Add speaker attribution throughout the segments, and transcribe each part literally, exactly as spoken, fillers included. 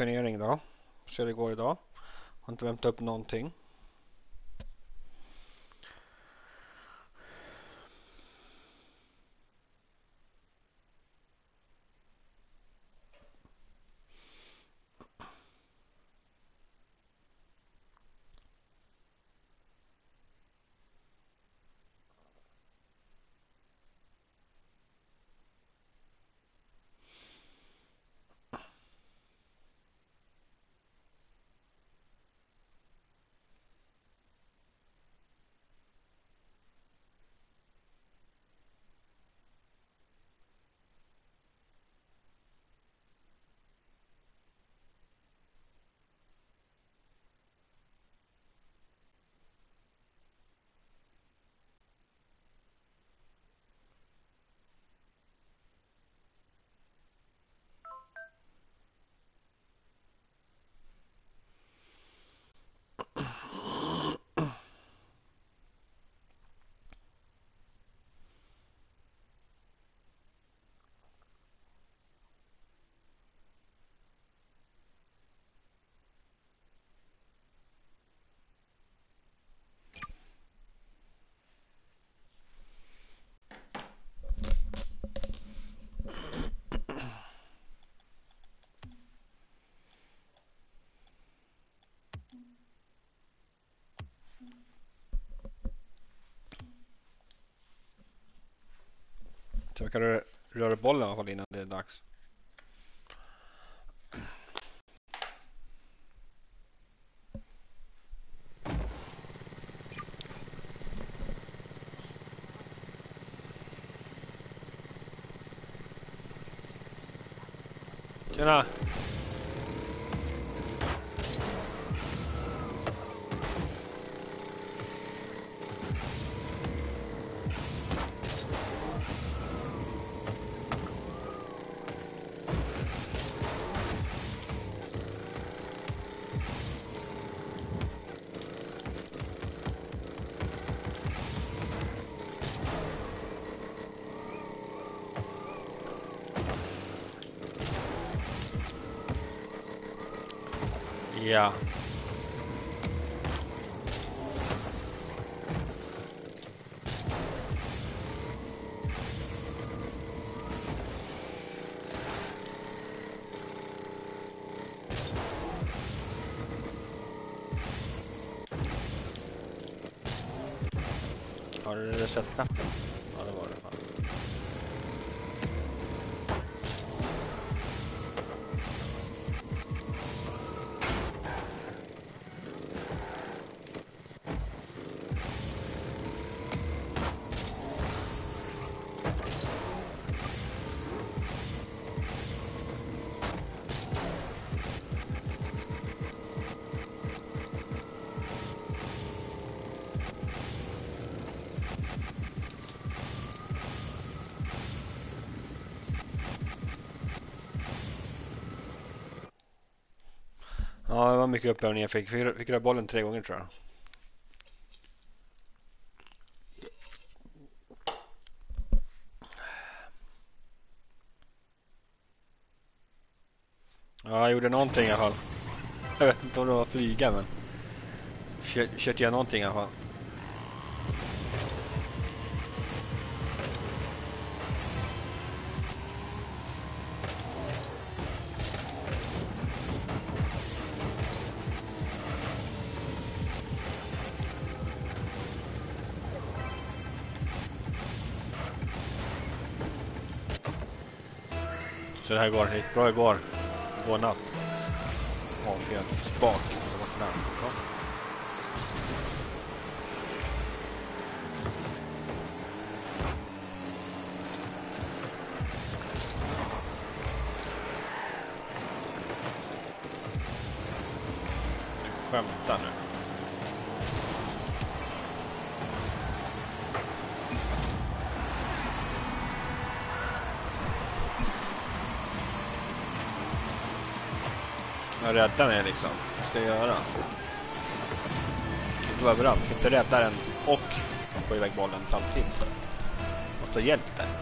Speaker 1: turnering då. Så det går idag. Har inte väntat upp någonting. Så kan du röra bollen i alla fall innan det är dags. Tjena! Ja. Har du reset-knappen? Ja, det var det. Fan. Ja, det var mycket upplevning jag fick. Fick, fick röra bollen tre gånger tror jag. Ja, jag gjorde någonting i alla fall. Jag vet inte om det var flyga, men kör, körde jag någonting i alla fall. Så det här går, det gick bra igår. Igår natt. Ja, fel spak. Det var knappt. Ja. Skämta nu. Jag räddar mig liksom. Vad ska jag göra? Jag kan gå överallt. Jag kan inte rädda den och få iväg bollen samtidigt. Jag måste ha hjälp där.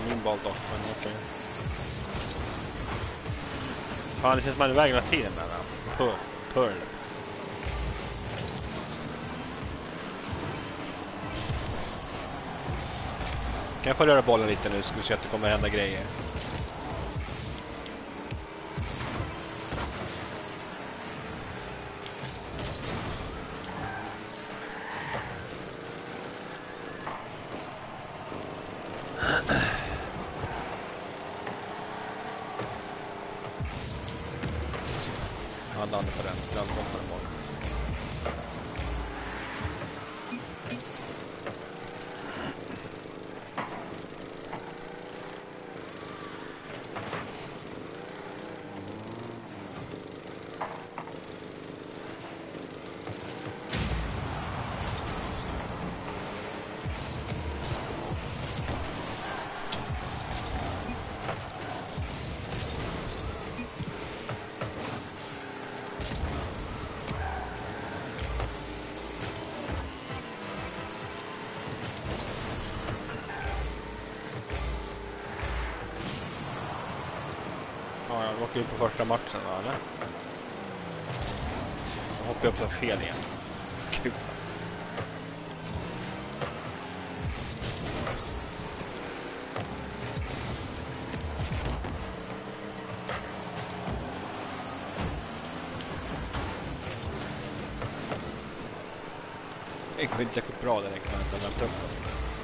Speaker 1: min boll dock, men okej. Okay. Fan, det känns som att man är iväg hela tiden med den. Pearl. Pearl. Kan jag få röra bollen lite nu så ska vi se att det kommer hända grejer. Han landade på den, så landade på den bollen. Ja, jag åker ju på första matchen, va, eller? Jag hoppar upp så fel igen. Kul. Det gick inte särskilt bra direkt, men jag väntade upp det.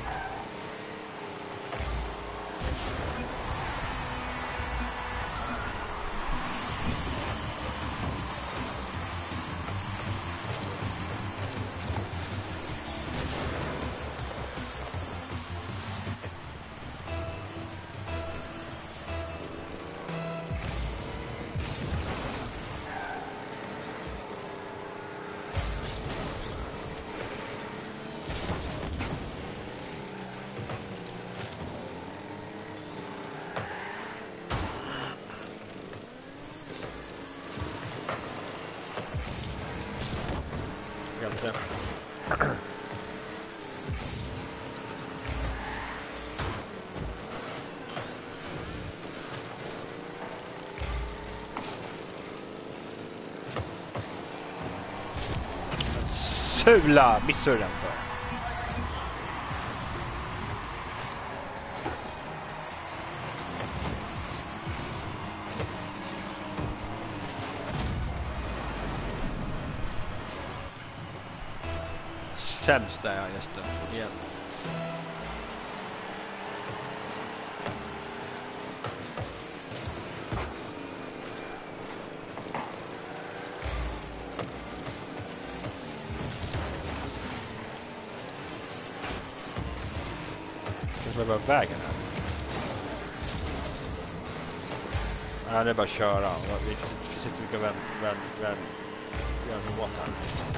Speaker 1: Egentligen. Sula, missar den för. Sämst där, ja, just det. Igen. Kanske bara vägen här. Ja, det är bara att köra. Vi sitter mycket väl, väl, väl, gör en båt här.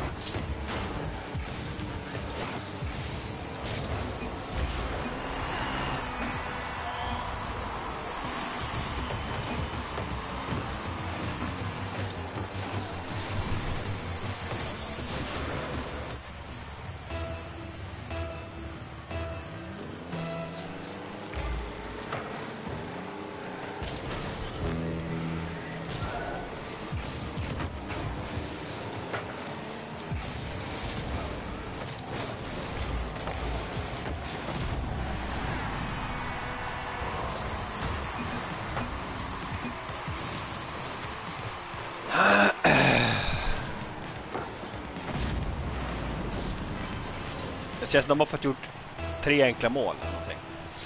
Speaker 1: Det känns som de har fått gjort tre enkla mål eller någonting.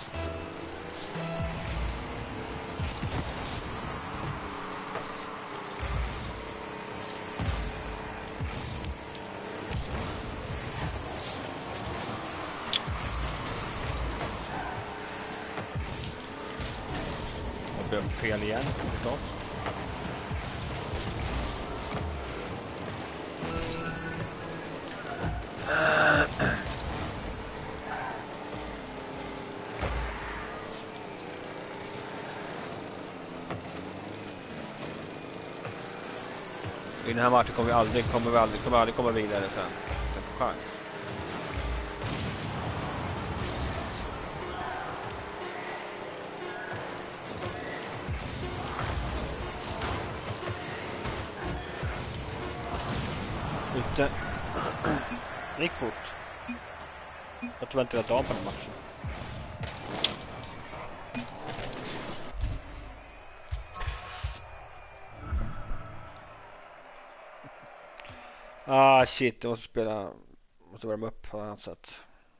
Speaker 1: Och blev fel igen förstås. I den här matchen kommer vi aldrig, kommer vi aldrig, kommer aldrig komma vidare sen. Det är chans. det... Det gick fort. Jag tror inte att jag tar på den matchen. Ah shit, jag måste spela... Måste värma upp på ett annat sätt.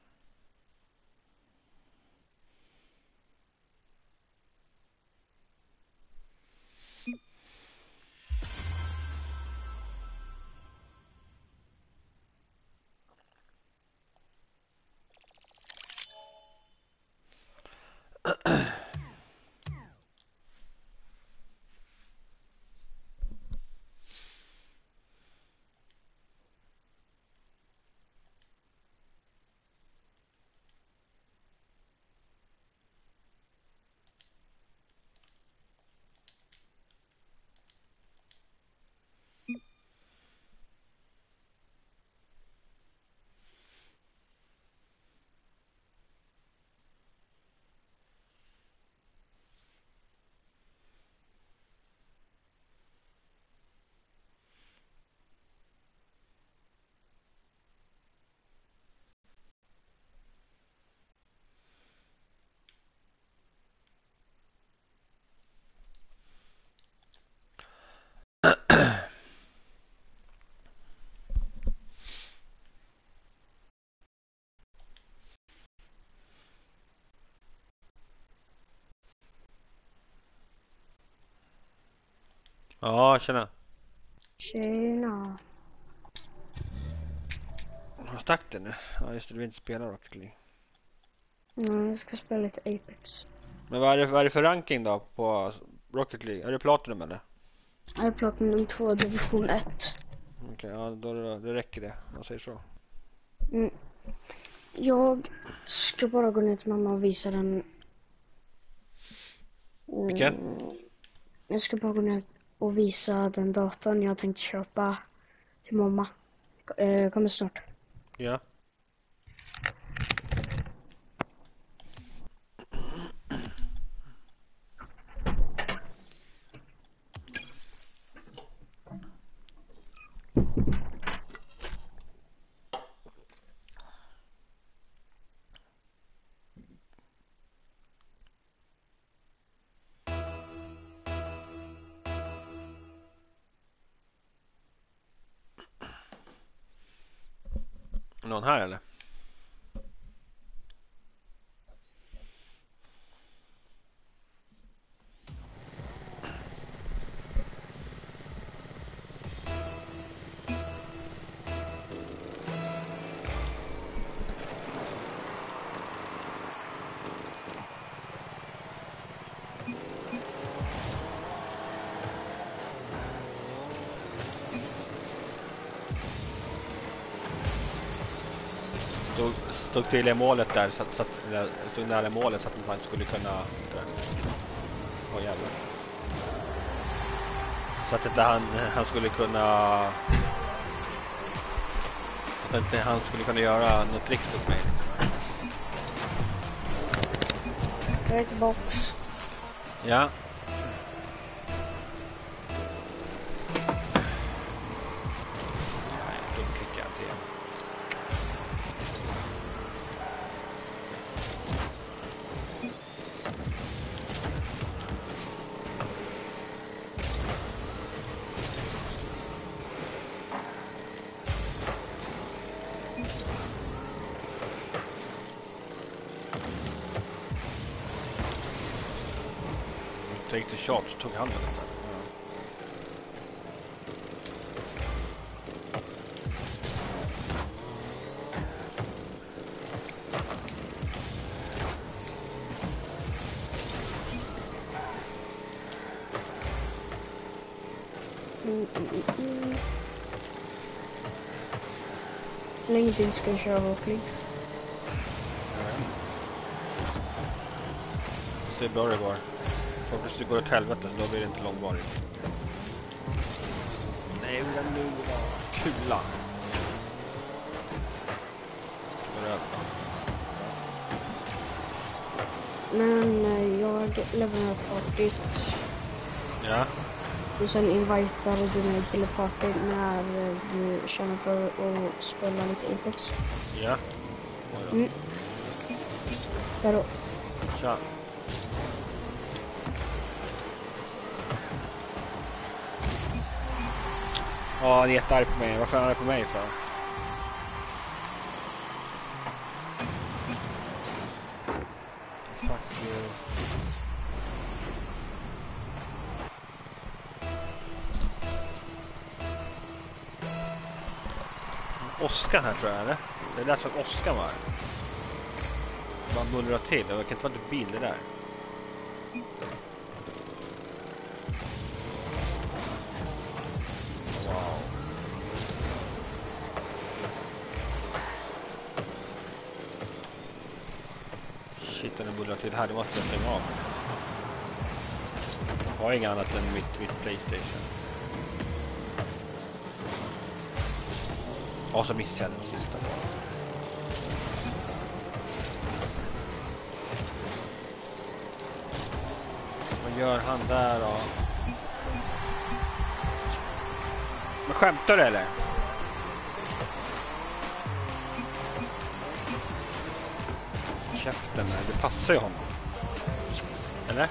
Speaker 1: Ja, tjena.
Speaker 2: Tjena.
Speaker 1: Vad stack det nu? Ja, just det, du vill inte spela Rocket League.
Speaker 2: Mm, jag ska spela lite Apex.
Speaker 1: Men vad är, det, vad är det för ranking då på Rocket League? Är det Platinum eller?
Speaker 2: Jag är Platinum två, division ett.
Speaker 1: Okej, okay, ja, då, då, då räcker det. Jag säger så.
Speaker 2: Mm. Jag ska bara gå ner till mamma och visa den. Mm.
Speaker 1: Vilken?
Speaker 2: Jag ska bara gå ner och visa den datorn jag tänkte köpa till mamma. Jag kommer snart.
Speaker 1: Ja. Någon här eller? Stod, stod till i målet där så att, så att eller, stod nära målet så att man skulle kunna åh jävlar. Så att inte han, han skulle kunna så att inte han skulle kunna göra något tricks mot mig.
Speaker 2: Jag är tillbaks.
Speaker 1: Ja. Take the shot, tog han den.
Speaker 2: Mm, mm, mm. Hur länge till ska jag köra Rocket League?
Speaker 1: Se bra det går. Om det går åt helvete, då blir det inte långvarigt. Nej, den nu var kula.
Speaker 2: Men jag lämnar partyt.
Speaker 1: Ja.
Speaker 2: Och sen inviterar du mig till ett party när du känner för att spela lite Apex.
Speaker 1: Ja.
Speaker 2: Mm. Där då.
Speaker 1: Tja. Ja, han är jättearg på mig. Varför är han arg på mig för? Fuck you. Oskar här tror jag, eller? Det är därför att Oskar var här. Bara mullrar till. Jag kan inte vara inte bilder där. Wow. Shit, den mullrar till här. Det måste jag stänga av. Jag har inget annat än mitt, mitt PlayStation. Och så missade jag den sista. Vad gör han där då? Men skämtar du eller? Käften där, det passar ju honom. Eller?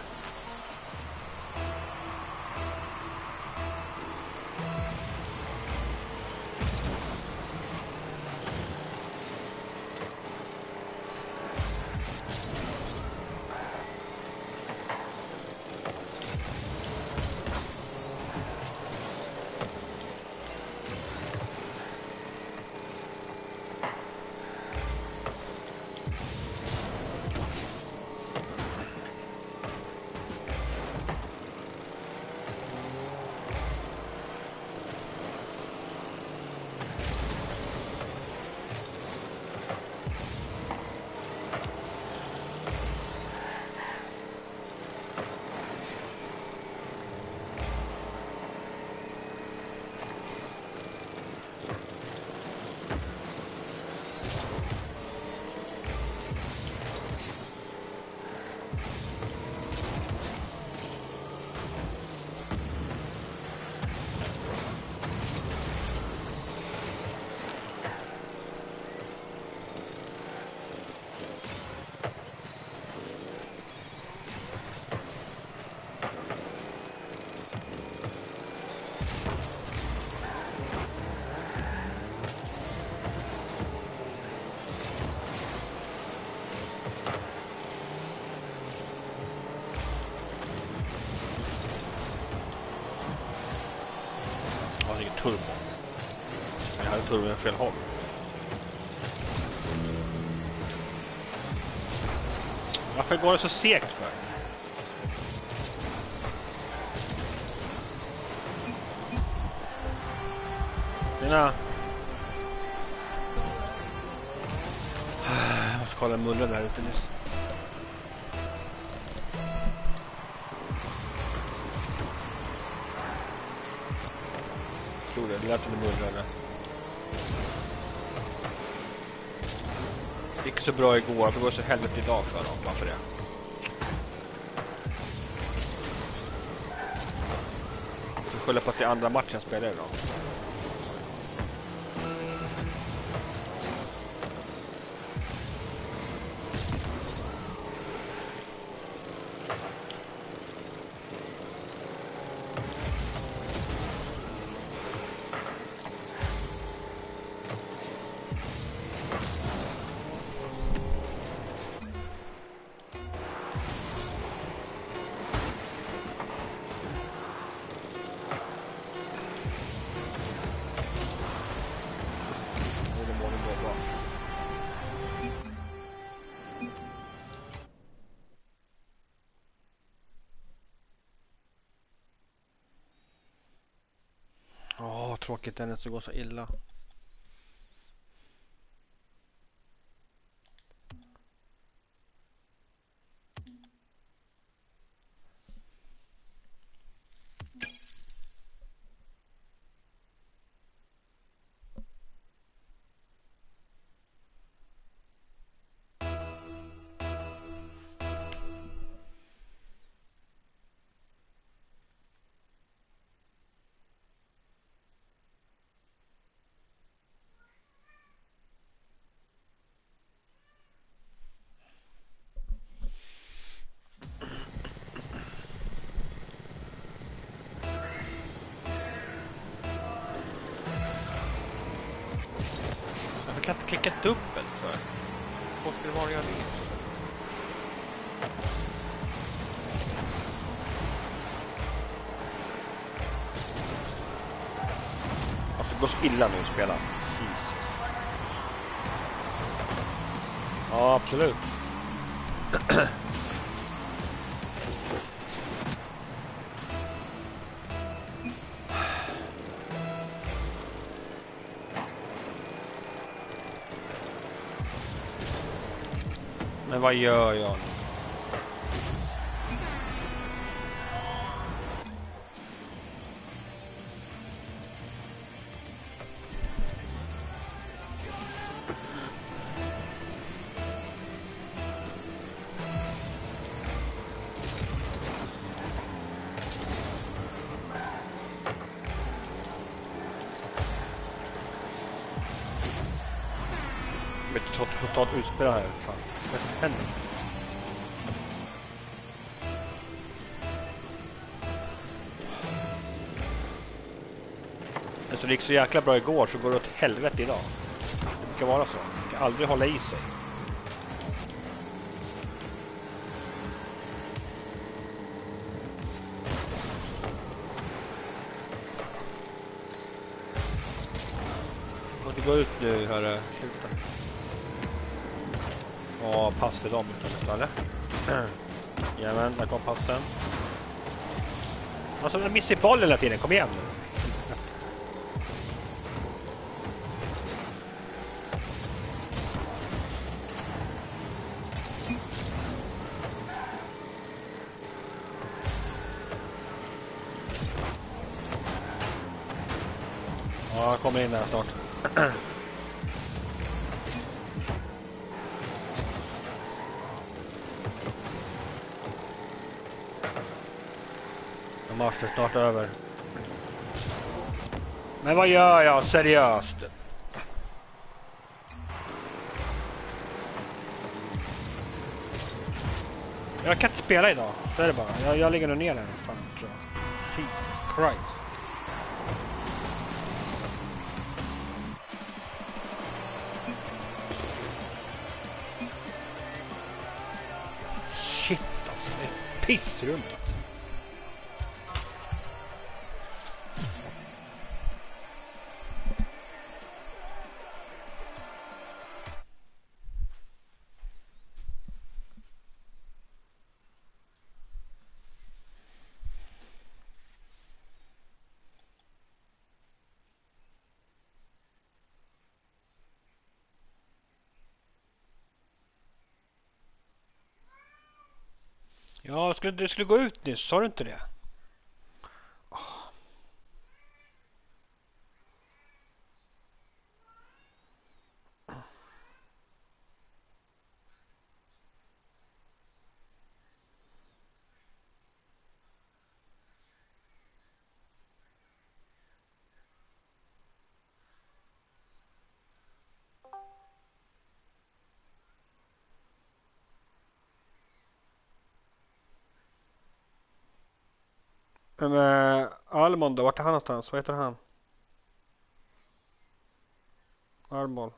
Speaker 1: Turbo. Jag hade turbo i fel håll. Varför går det så segt för? Mina... Jag måste kolla mullen där ute nyss. Det lät som en mullrare. Det gick så bra igår, för det går så helvete idag för dem. Varför det? Jag skyller på att det är andra matchen spelar idag. Åh, tråkigt att det går så illa. kan inte klicka dubbelt för. Vad ska det vara jag det? Alltså det går så illa nu att spela. Jesus. Ja, absolut. Men vad gör jag? Totalt utspel här. Fan. Vad som händer? Alltså det gick så jäkla bra igår så går det åt helvete idag. Det brukar vara så. Det kan aldrig hålla i sig. Måste gå ut nu, hörru. Sluta. Ja, pass till dem utan eller? Jajamän, där kom passen. Alltså, jag missar bollen hela tiden. Kom igen nu. Ja, jag kommer in där snart. Matchen är snart över. Men vad gör jag? Seriöst? Jag kan inte spela idag. Så är det bara. Jag, jag ligger nog ner här. Fan, tror jag. Jesus Christ. Shit alltså. Det är pissrum. Ja, skulle, du skulle gå ut nyss, sa du inte det? Oh. Men äh, Almond då, vart är han någonstans? Vad heter han? Armol.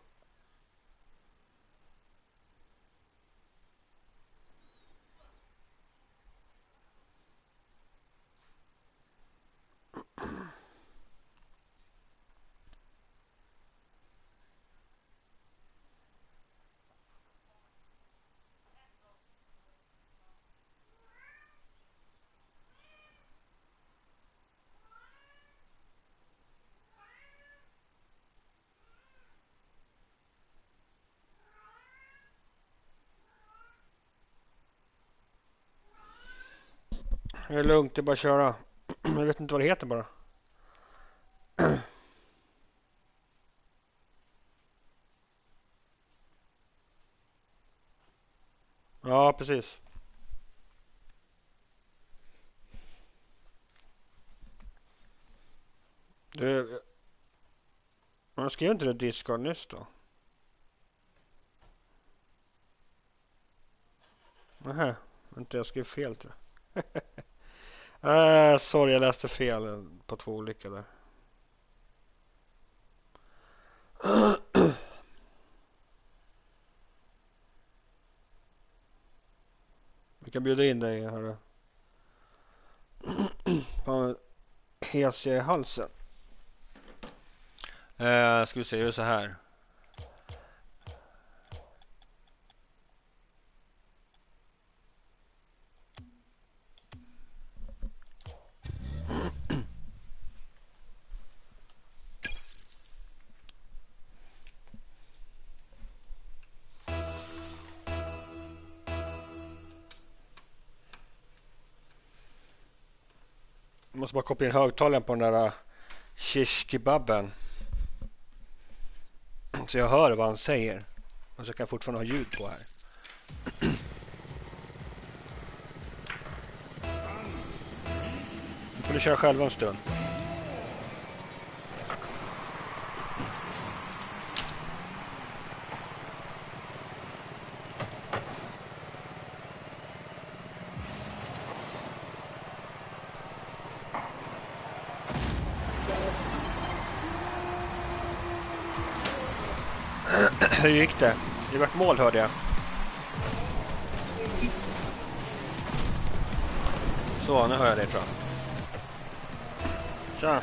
Speaker 1: Det är lugnt, det är bara att köra. Jag vet inte vad det heter bara. Ja, precis. Du, man skrev inte det Discord nyss då? Nähä, inte jag skrev fel tror jag. äh, sorry, jag läste fel på två olika där. Vi kan bjuda in dig här. Fan, hes i halsen. Eh, ska vi se, gör så här. Jag måste bara koppla in högtalaren på den där shish kebaben. Så jag hör vad han säger. Och så kan jag fortfarande ha ljud på här. Nu får du köra själva en stund. Hur gick det? Det var ett mål, hörde jag. Så, nu hör jag dig, tror jag. Tja.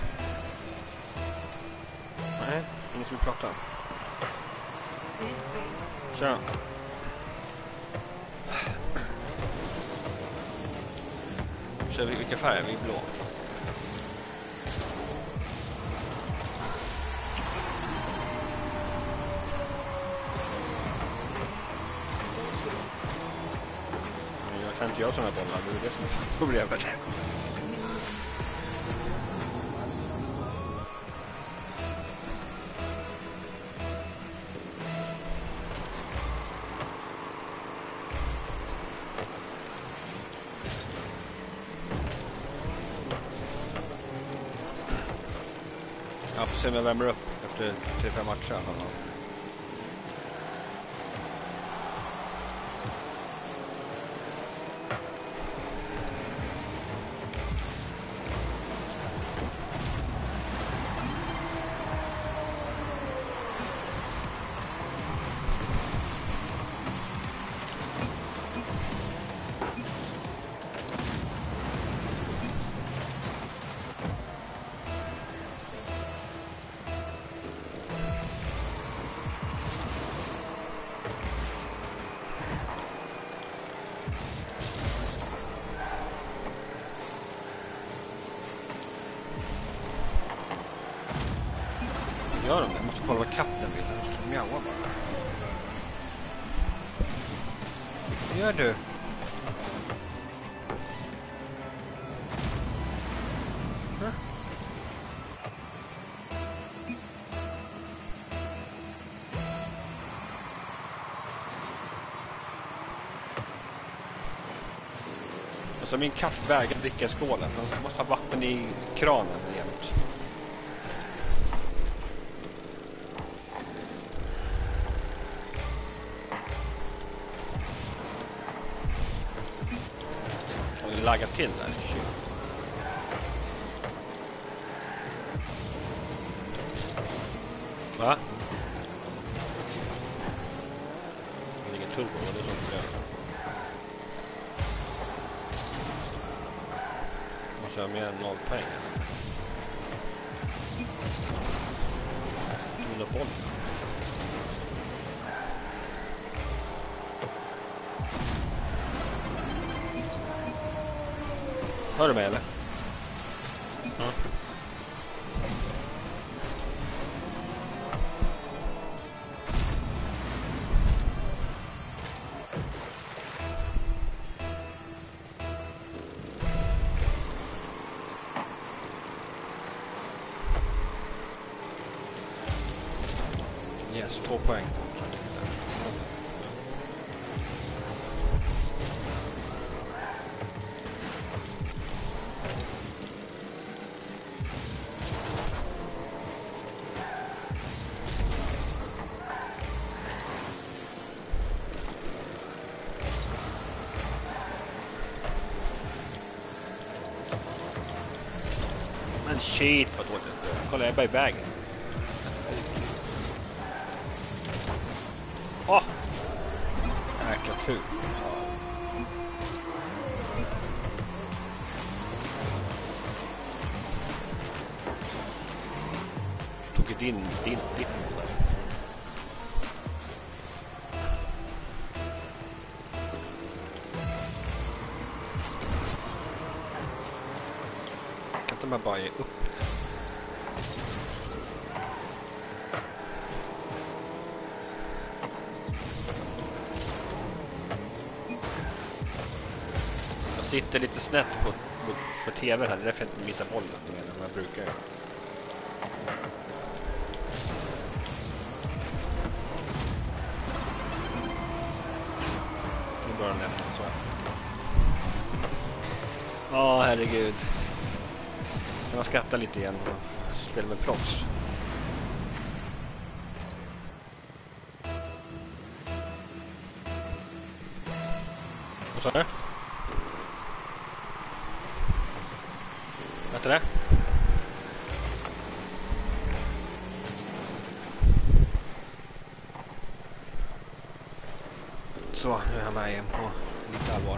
Speaker 1: Nej, ingen som vill prata. Tja. Så vilka färger? Vi är blå. Jag kan inte göra sådana bollar, det är det som är problemet. Jag får se om jag värmer upp efter tre fem matcher. Gör de det? Jag måste kolla vad katten vill. Den måste mjaua bara. Vad gör du? Huh? Alltså min katt vägrar dricka skålen. Man måste ha vatten i kranen jämt. Lagga till där. Va? Det är ingen turbo, det är sånt som gör. Måste ha mer än noll poäng. Tog bollen. Hör du mig eller? Ja. Yes, två poäng. Men shit vad dåligt det är. Kolla, jag är bara i vägen. Åh! Jäkla tur. till din, din, ditt mål. Kan inte man bara ge upp? Jag sitter lite snett på, på för tv här, det är därför jag inte missar bollen mer än vad jag brukar göra. Nu börjar den efter så. Ja, herregud. Jag har skrattat lite igen och spelar med proffs. Vad sa du? Vet du det? Så, nu är jag med igen på lite allvar.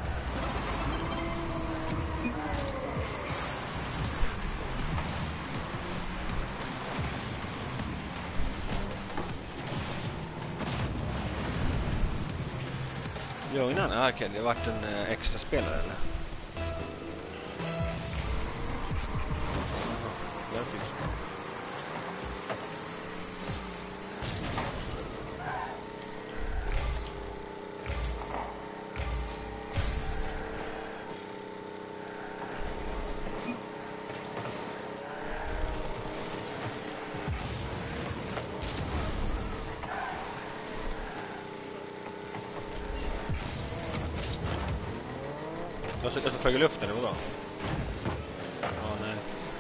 Speaker 1: Ljugnan? Ah, okej, det har varit en eh, extra spelare eller? Där finns det. Jag ska flög i luften, eller vadå? Ja, nej.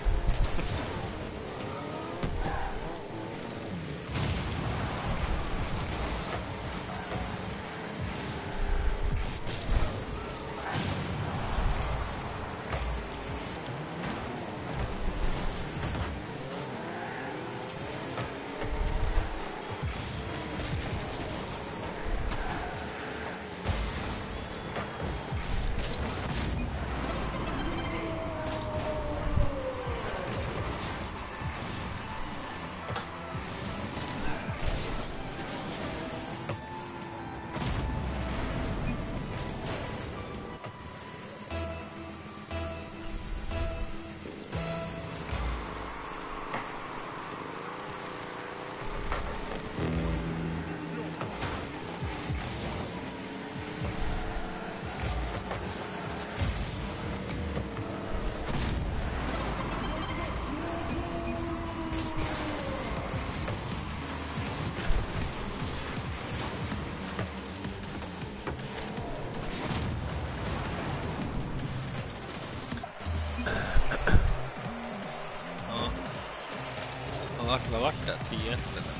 Speaker 1: Vad var vart det? tio ett eller?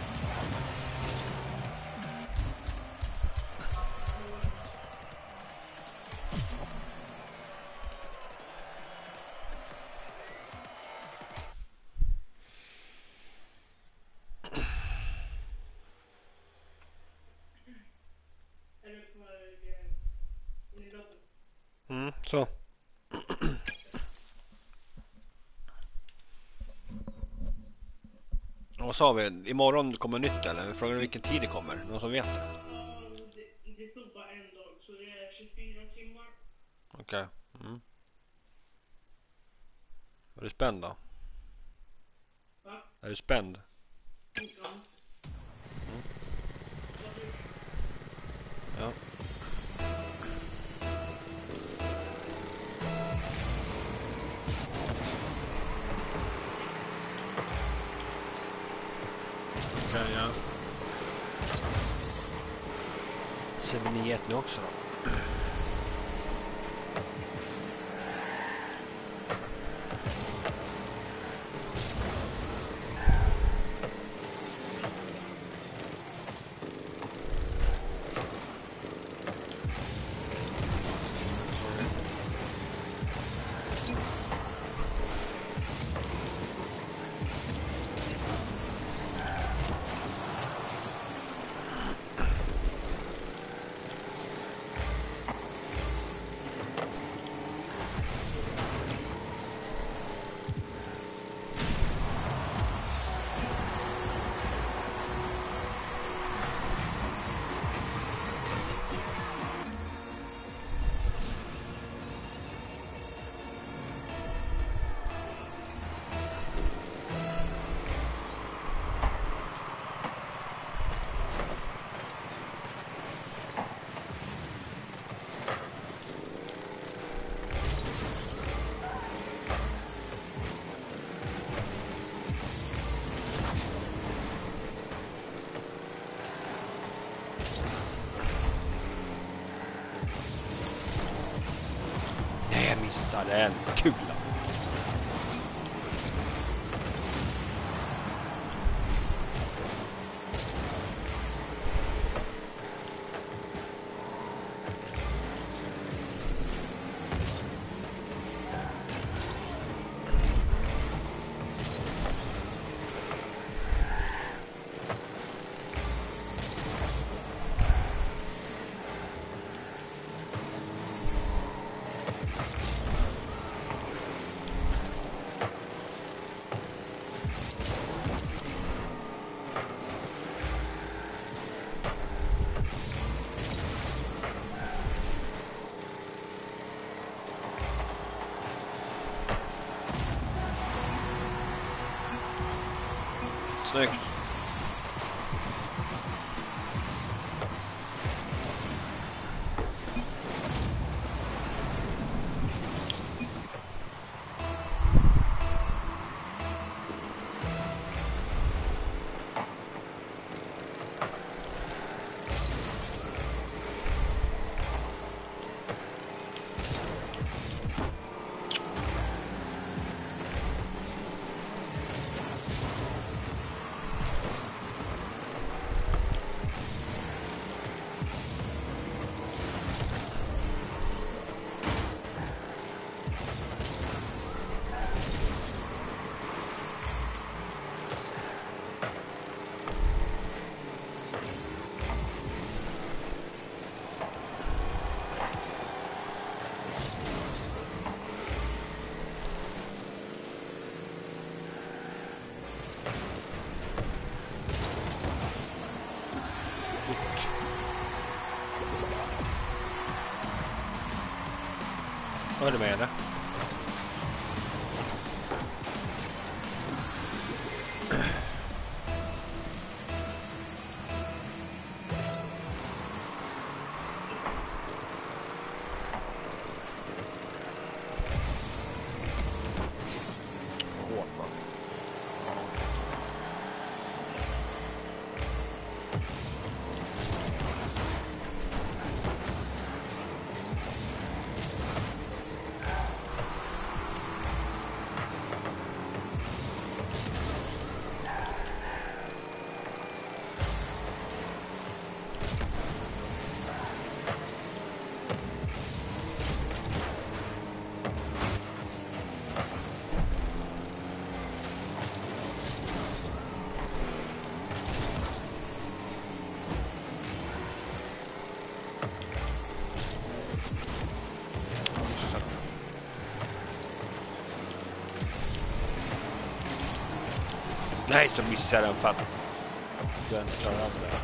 Speaker 1: Mm, så. Vad sa vi? Imorgon kommer nytt eller? Frågar du vilken tid det kommer? Någon som vet det?
Speaker 3: Det, det tog bara en dag, så det är tjugofyra timmar.
Speaker 1: Okej. Okay. Mm. Är du spänd då?
Speaker 3: Va?
Speaker 1: Är du spänd?
Speaker 3: Ja.
Speaker 1: Mm. Ja. Okej, okay, ja. Ser vi nio ett nu också då? Jag missade en kula. Snyggt. Vad är det med det? Nej, så missar den för att vänstra andra.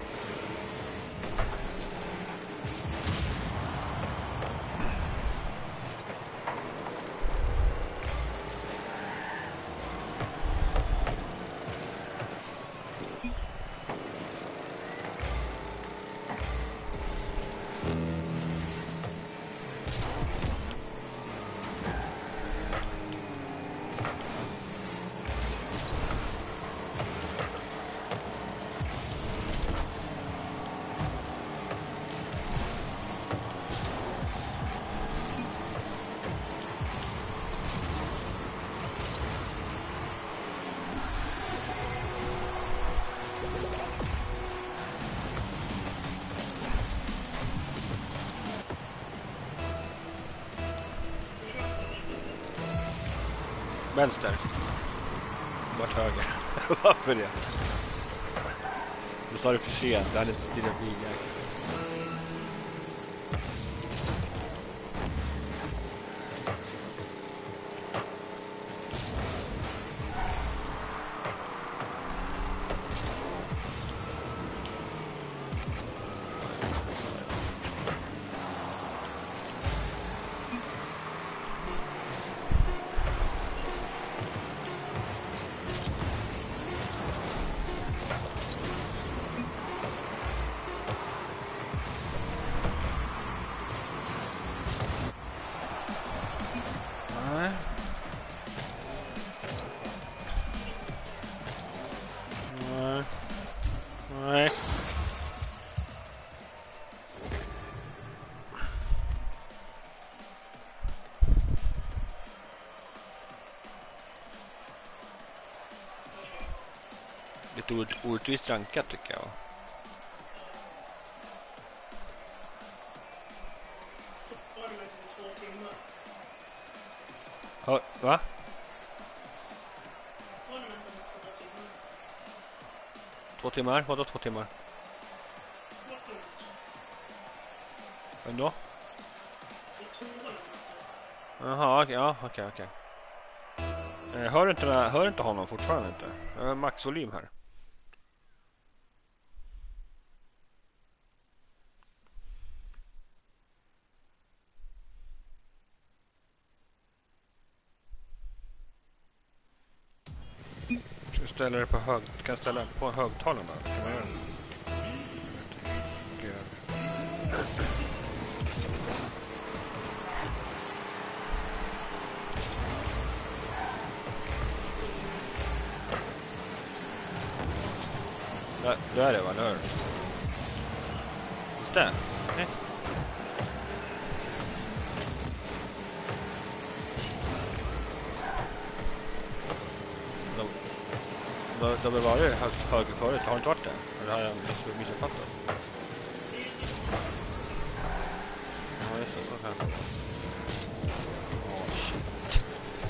Speaker 1: Vänster. Vart höger? Varför det? Du sa det för sent, det hade inte stilla biljägare. lite ort- orättvist rankat tycker jag.
Speaker 3: Var det verkligen två timmar?
Speaker 1: Hör, va?
Speaker 3: Var det verkligen två timmar?
Speaker 1: Två timmar? Vadå två timmar?
Speaker 3: Två timmar.
Speaker 1: Ändå?
Speaker 3: Jag tror det var det.
Speaker 1: Jaha, okej, ja, okej, okej. Eh, Hör inte, hör inte honom fortfarande inte. Jag har maxvolym här. Ska jag ställa det på hög... Kan jag ställa på högtalarna? Kan man göra det? Okej. Där, där är det va, där. Just det. Nej. Då, då var det högt höger förut, har det inte varit det? Eller har jag miss- missuppfattat? Ja, just det, okej. Åh, shit.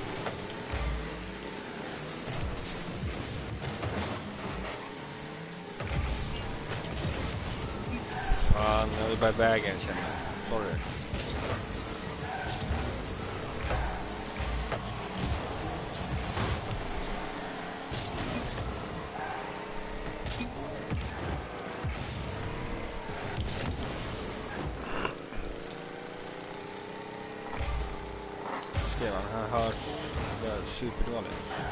Speaker 1: Fan, jag vill börja vägen känner jag. Sorry. Skrev han, han hörs det är superdåligt.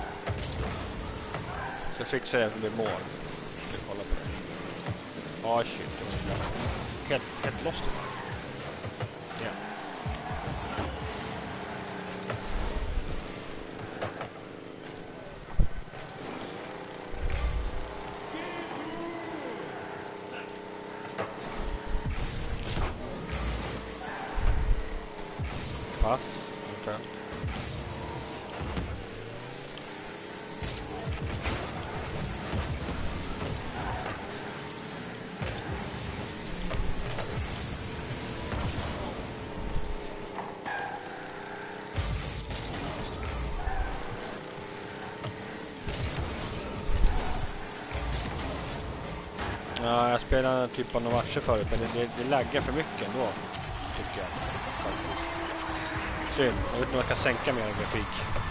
Speaker 1: Så jag fixar det med mål. Ska kolla på det. Ja, shit. Det var helt, helt lost. Ja. Pass. Okej. Ja, jag spelade typ av några matcher förut, men det, det, det laggar för mycket ändå, tycker jag. Synd, jag vet inte om jag kan sänka mer grafik.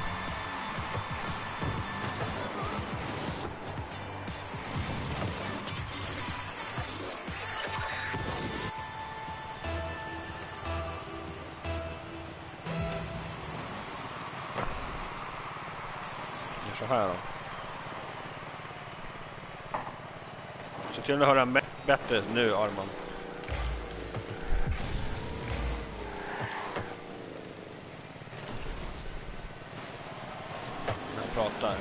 Speaker 1: Gör så här då. Så till att höra bättre nu, Arman. När jag pratar.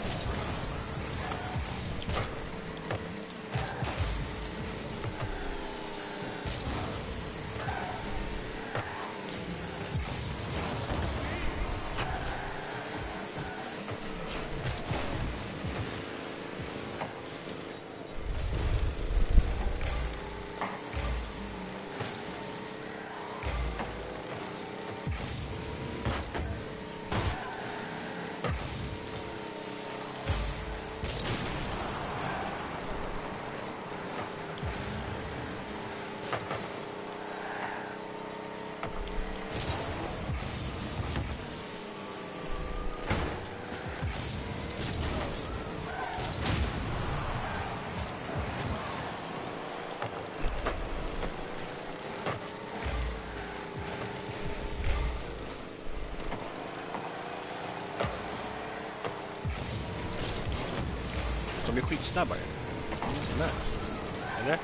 Speaker 1: De är skitsnabbare. Mm, eller?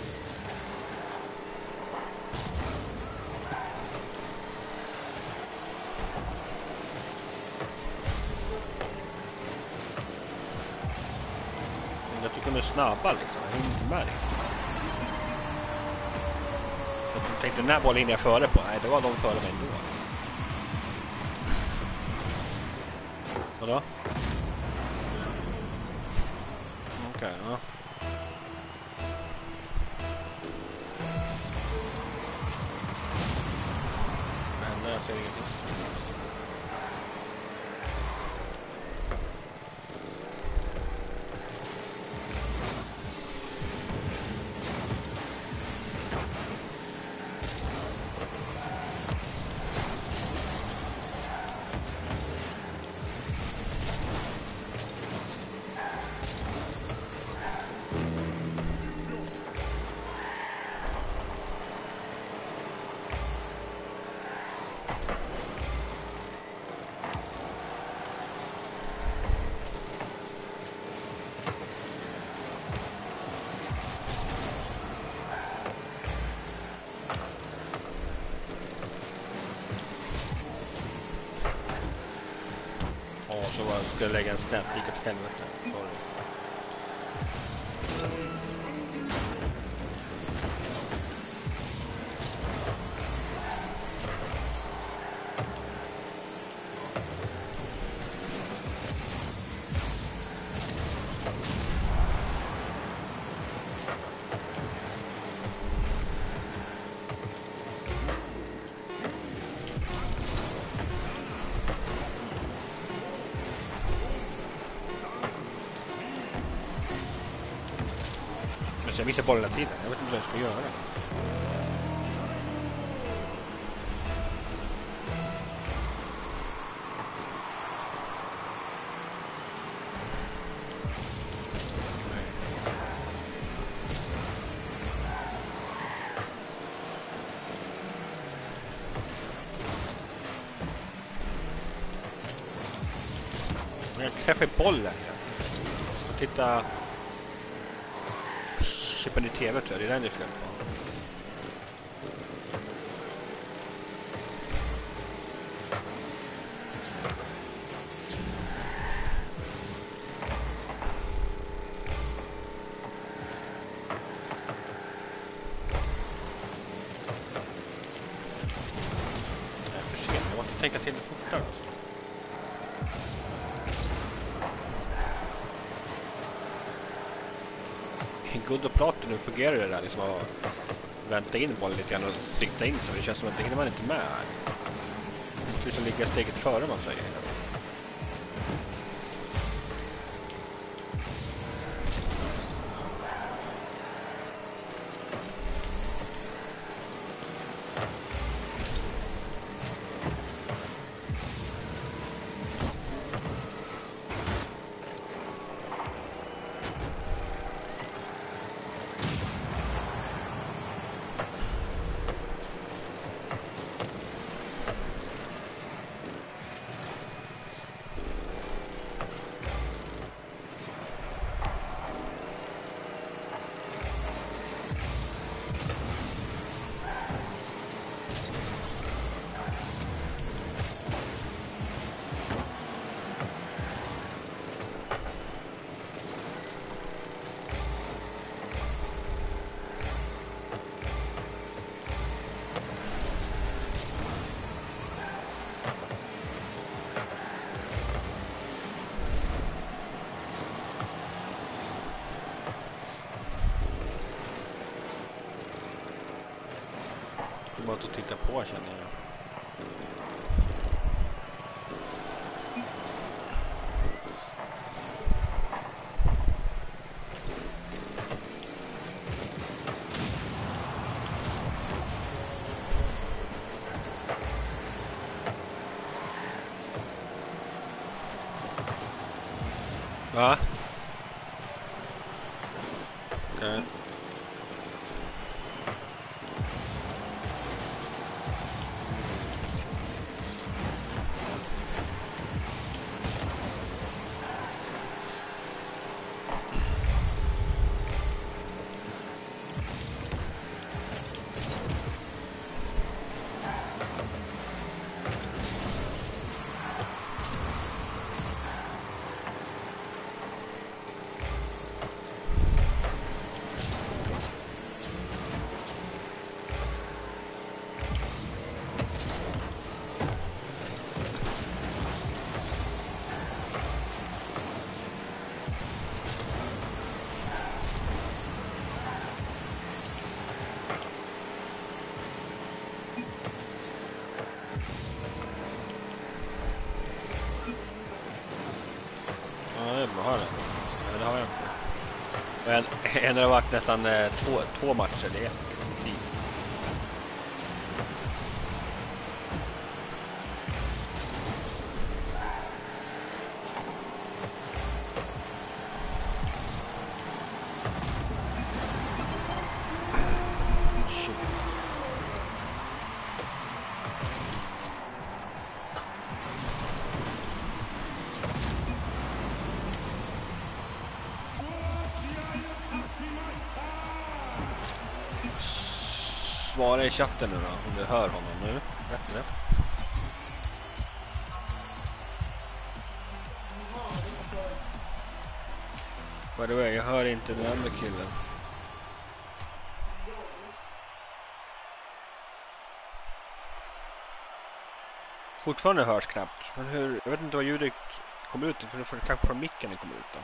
Speaker 1: Jag tycker de är snabba liksom. Jag hänger inte med riktigt. Jag tänkte den här bollen jag före på. Nej, det var de före mig ändå. Vadå? Okej, ja. Men jag ser ingenting. Så var ska jag lägga en snäpp, vilket helvete. Sorry. Jag missar bollen hela tiden. Jag vet inte vad jag ska göra. Jag träffar bollen. Och titta... Chippen i tv tror jag, det är den det är fel på. Jag är för sent, jag måste tänka till det fortare. Guld och platin, nu fungerar det där liksom att vänta in bollen lite grann och sikta in så det känns som att det hinner man inte med här. Det är som ligga steget före man säger. Bara att titta på känner jag. Va? Okej. då har jag det. Men det har jag inte. Men en har det varit nästan eh, två, två matcher. Det är tid. Svara i chatten nu då, om du hör honom nu. Rätt det. By the way, jag hör inte den andra killen. Fortfarande hörs knappt. Men hur, jag vet inte vad ljudet kommer ut, för det får kanske från micken det kommer ut då.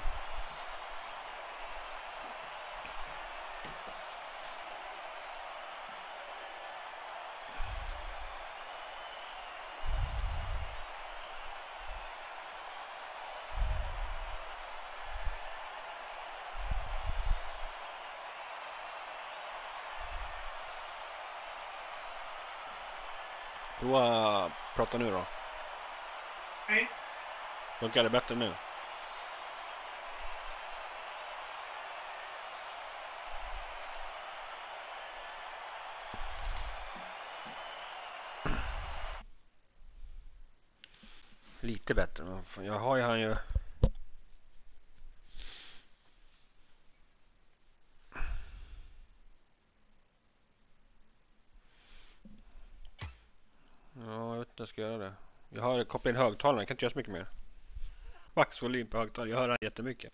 Speaker 1: Prova prata nu då.
Speaker 3: Nej.
Speaker 1: Funkar det bättre nu? Lite bättre. Jag har ju han ju... Ja, jag vet inte hur jag ska göra det. Jag har kopplat in högtalaren, jag kan inte göra så mycket mer. Max volym på högtalaren, jag hör han jättemycket.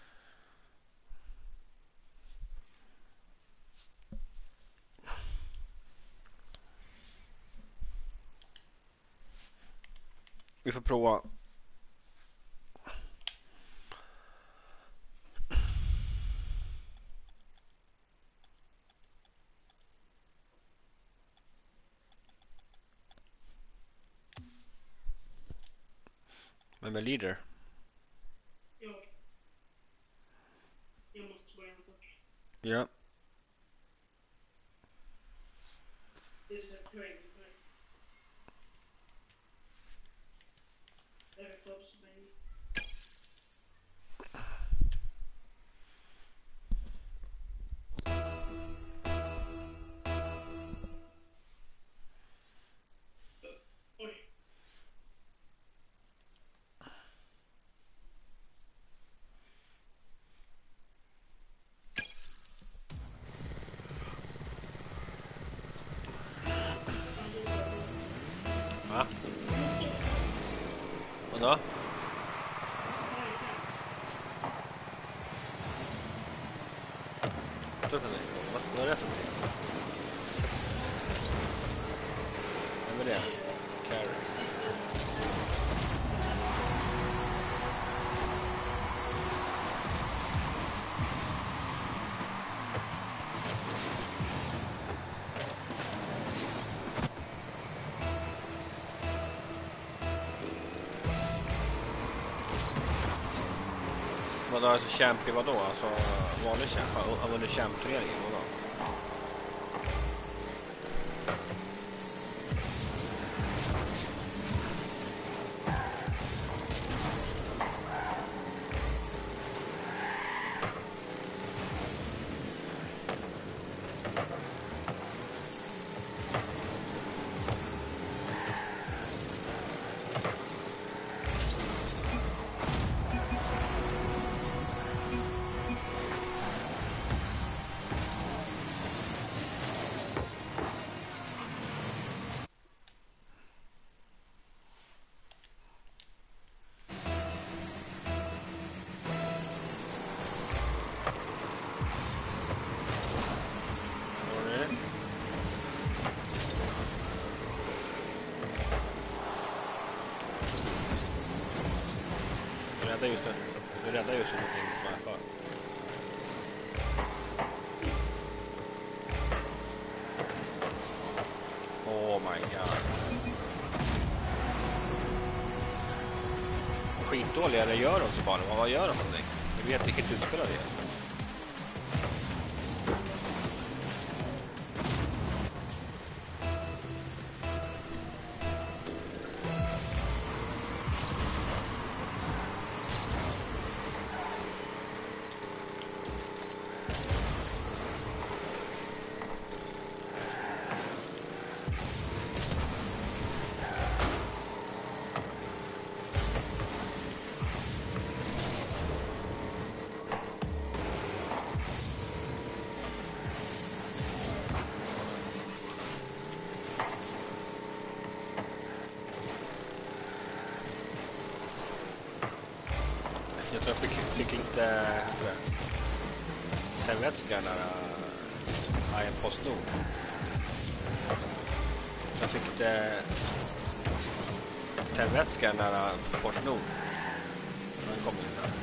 Speaker 1: Vi får prova. Vem är leader?
Speaker 3: Jag. Jag måste börja först.
Speaker 1: Ja.
Speaker 3: Det är så crazy. Det är klart så länge. Oj.
Speaker 1: Va? Vadå? Vad är det? Vad är det för någonting? Vem är det? Carrie. Vadå, alltså champ i vadå? Alltså vanlig champ? Han vunnit champ-turneringen, vadå? räddar just det. Du räddar just någonting som är för. Oh my god. skitdåliga eller gör de så bara? Vad gör de för någonting? Jag vet vilket utspel det är. Jag tror jag fick, fick lite tändvätska när jag är en Postnord. Jag fick lite tändvätska när jag Postnord. Den kom in där.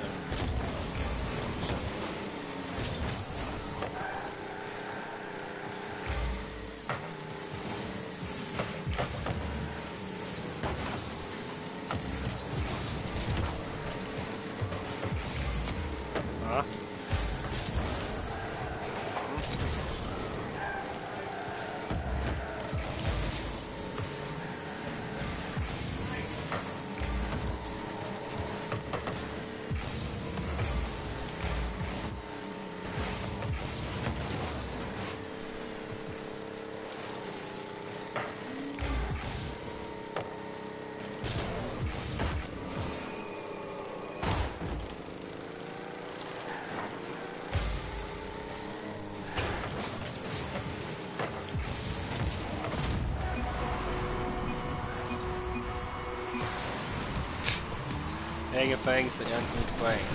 Speaker 1: Ingen poäng så jag inte inte poäng.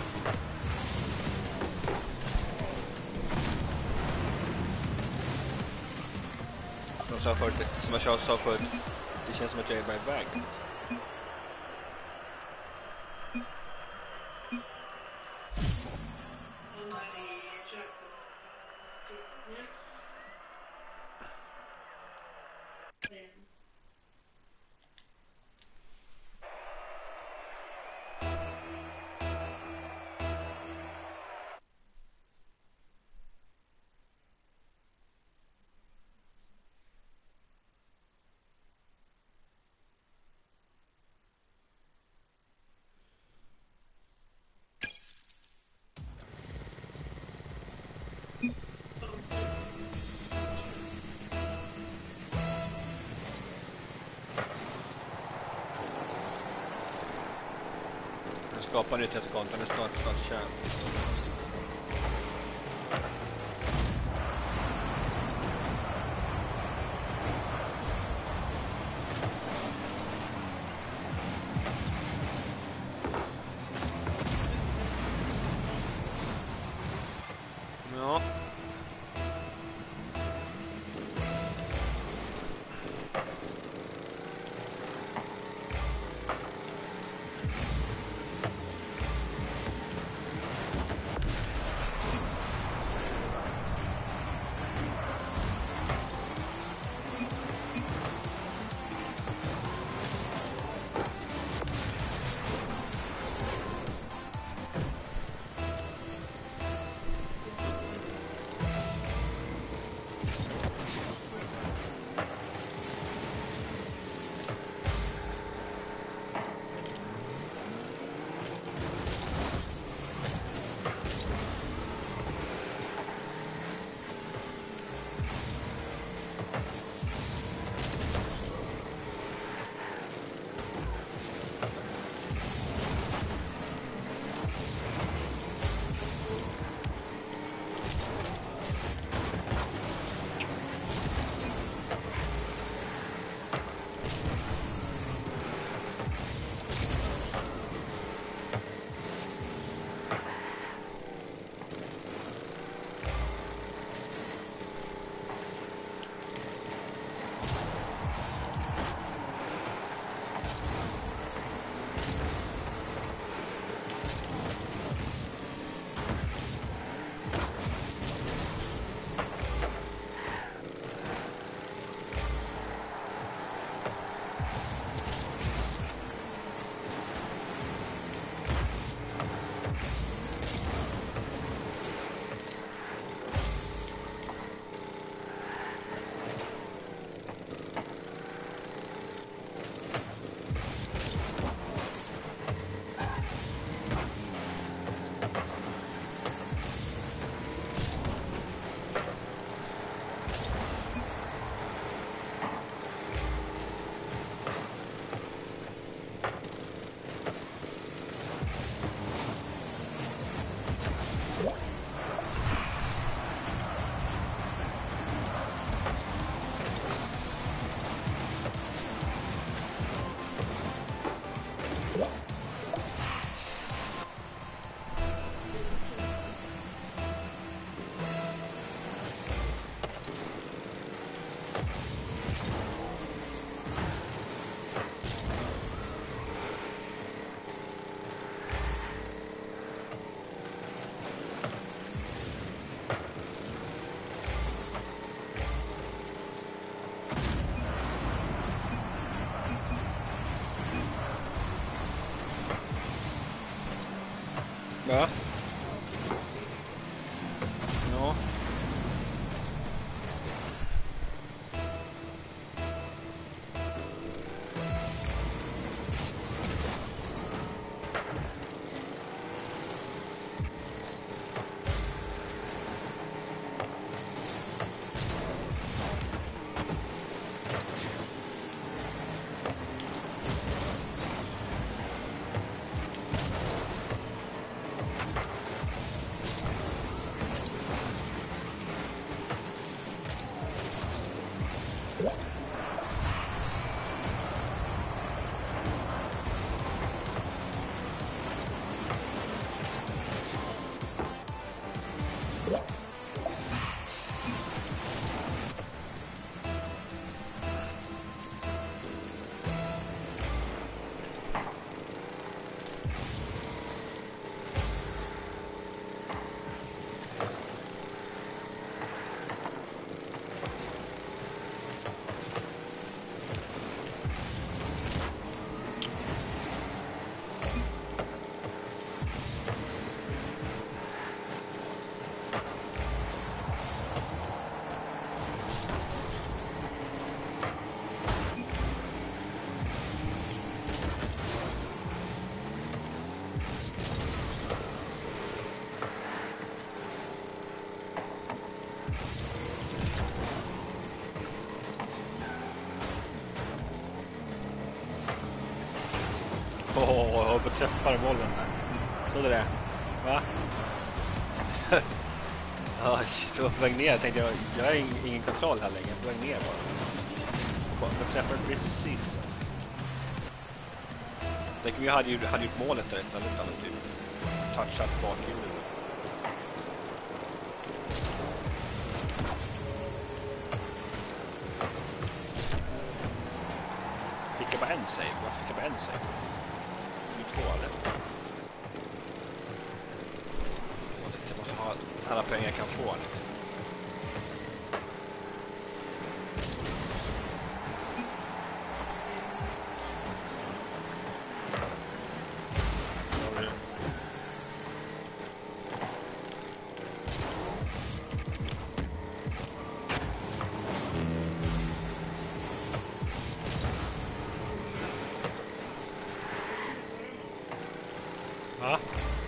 Speaker 1: Som jag sa förut, som jag sa förut, det känns som att jag är på väg. Skapa nytt ett konto, det är snart snart kär. Ja. Ja. Ja. Åh, oh, jag håller på att träffa bollen här. Såg du det? Va? Ja, oh, shit, jag var på väg ner. Jag tänkte, jag, jag har ingen, ingen kontroll här längre. Jag är på väg ner bara. Jag träffade precis. Tänk om jag hade, ju, hade gjort målet där istället. Eller typ touchat bakhjulet. Fick jag bara en save? Varför fick jag bara en save? Två eller? Jag måste ha alla pengar jag kan få. Ja.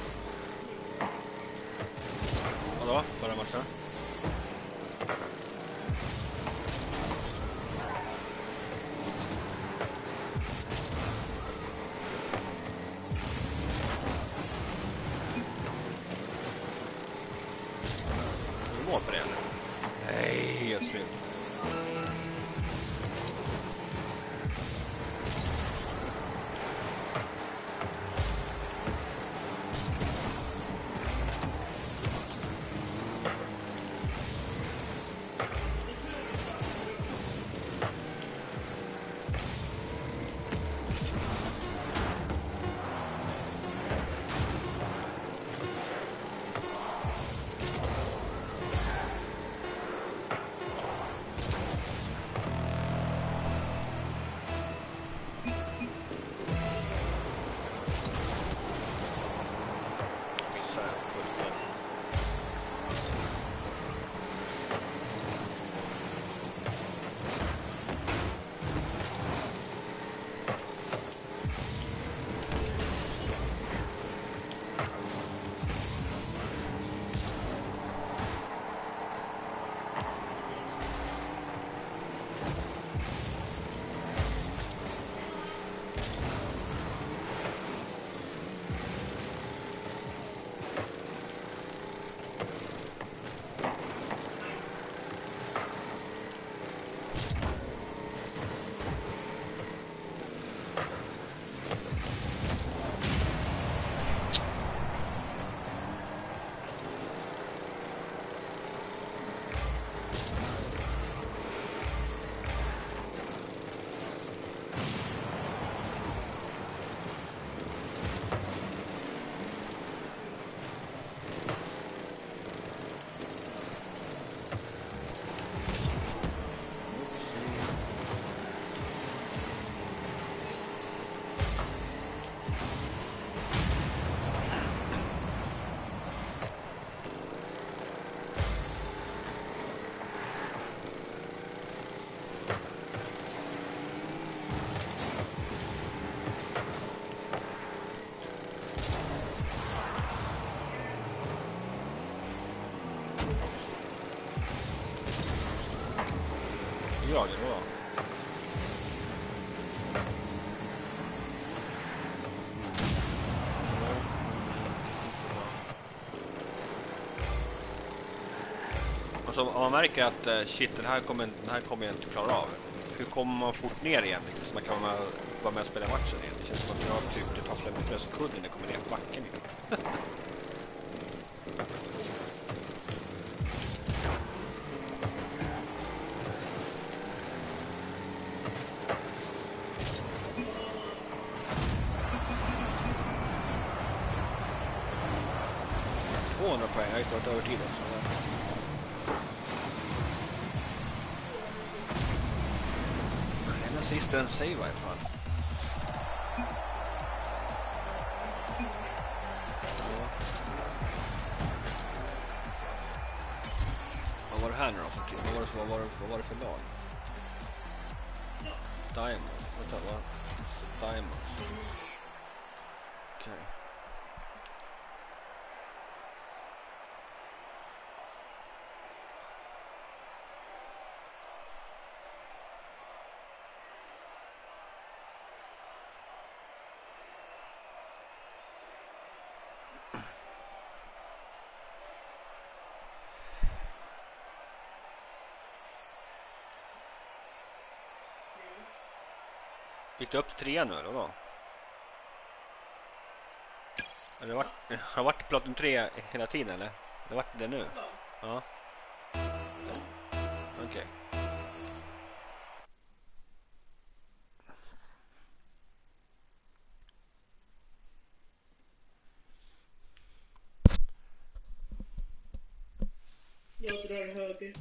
Speaker 1: Vadå? Förra matchen? Du mål på det eller? Nej, jag ser. grader då. Alltså om man märker att uh, shit, den här kommer, den här kommer jag inte klara av. Hur kommer man fort ner igen liksom, så man kan vara med, vara med och spela matchen igen? Det känns som att jag typ det tar flera sekunder när jag kommer ner på backen igen. tvåhundra poäng, jag har inte varit över tid också. En assist och en save i alla fall. Ja. Vad var det här nu då? Vad var det, vad var det, vad var det för lag? Diamond. Vänta, vad? Diamond. Okej. Okay. Gick du upp till tre nu eller vad? Har det varit, har det varit Platinum tre hela tiden eller? Det har varit det nu? Ja. Okej. Okay.
Speaker 3: Jag drar höger.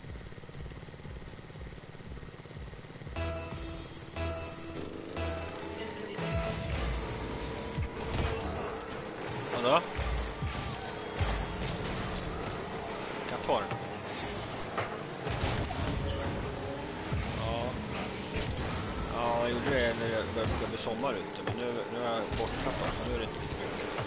Speaker 1: Vadå? Kan jag ta den? Ja. Ja, jag gjorde det när det började bli sommar ute. Men nu, nu är jag borttappad så nu är det inte lika mycket.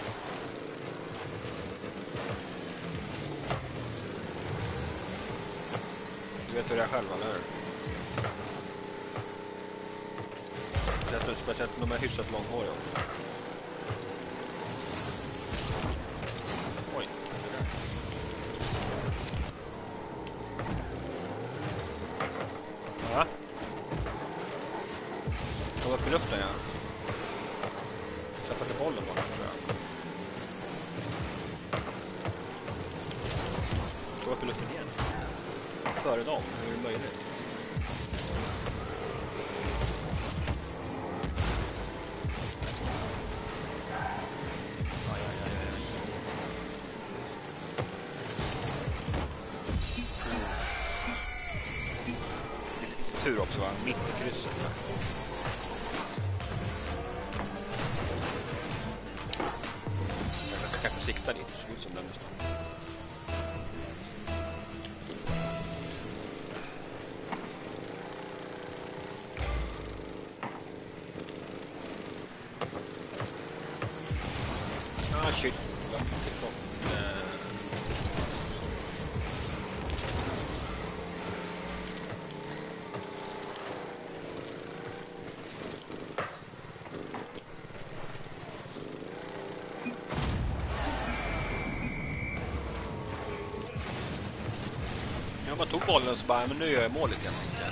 Speaker 1: Du vet hur det är själv, eller hur? Speciellt, speciellt de är hyfsat långhåriga. Oj. Ja. Jag var uppe i luften, ja. Släppte bollen bara, tror jag. Jag var uppe i luften igen. Före dem, hur är det möjligt? Tur också, va? Mitt i krysset. Jag kanske siktar dit, så ut som den nästan. Ah, shit. Jag fick upp. Jag bara tog bollen och så bara, men nu gör jag målet jag tänkte.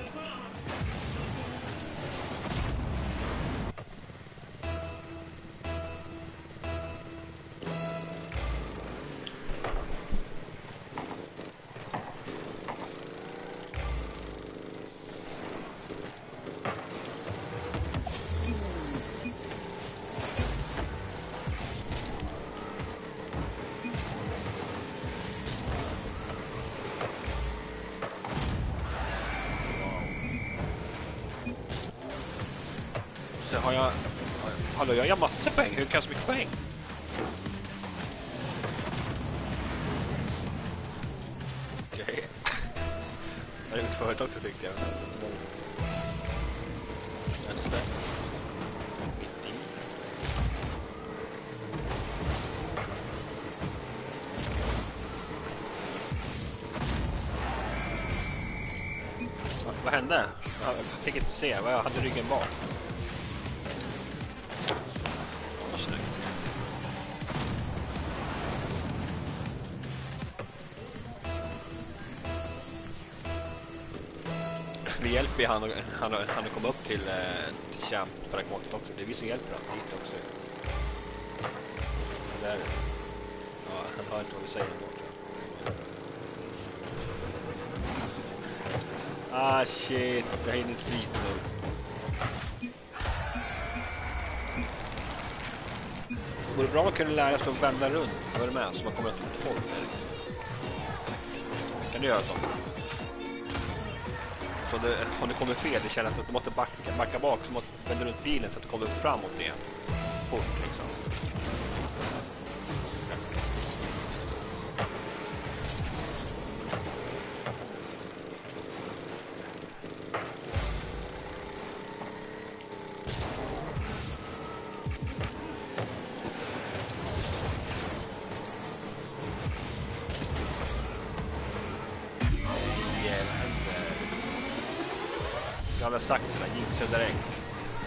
Speaker 1: Har jag... Hallå, jag har massor poäng. Hur kan jag så mycket poäng? Okej. Okay. Jag har gjort förut också, tyckte jag. Vänster. Mitt i. hände? Jag fick inte se, vad jag hade ryggen bak. Vad snyggt. Vi hjälper han, han, han att komma upp till, till Champ för att också. Det är vi som hjälper han dit också. Där. Ja, han hör inte vad vi säger bort. Ah shit, jag hinner inte dit nu. Det vore bra att kunna lära sig att vända runt. Vad är det med? Så man kommer att få ett håll. Kan du göra så? Så det, om det kommer fel, det känns att du måste backa, backa bak, så måste du vända runt bilen så att du kommer framåt det. Fort liksom. Jag har sagt sådär, gick sig direkt.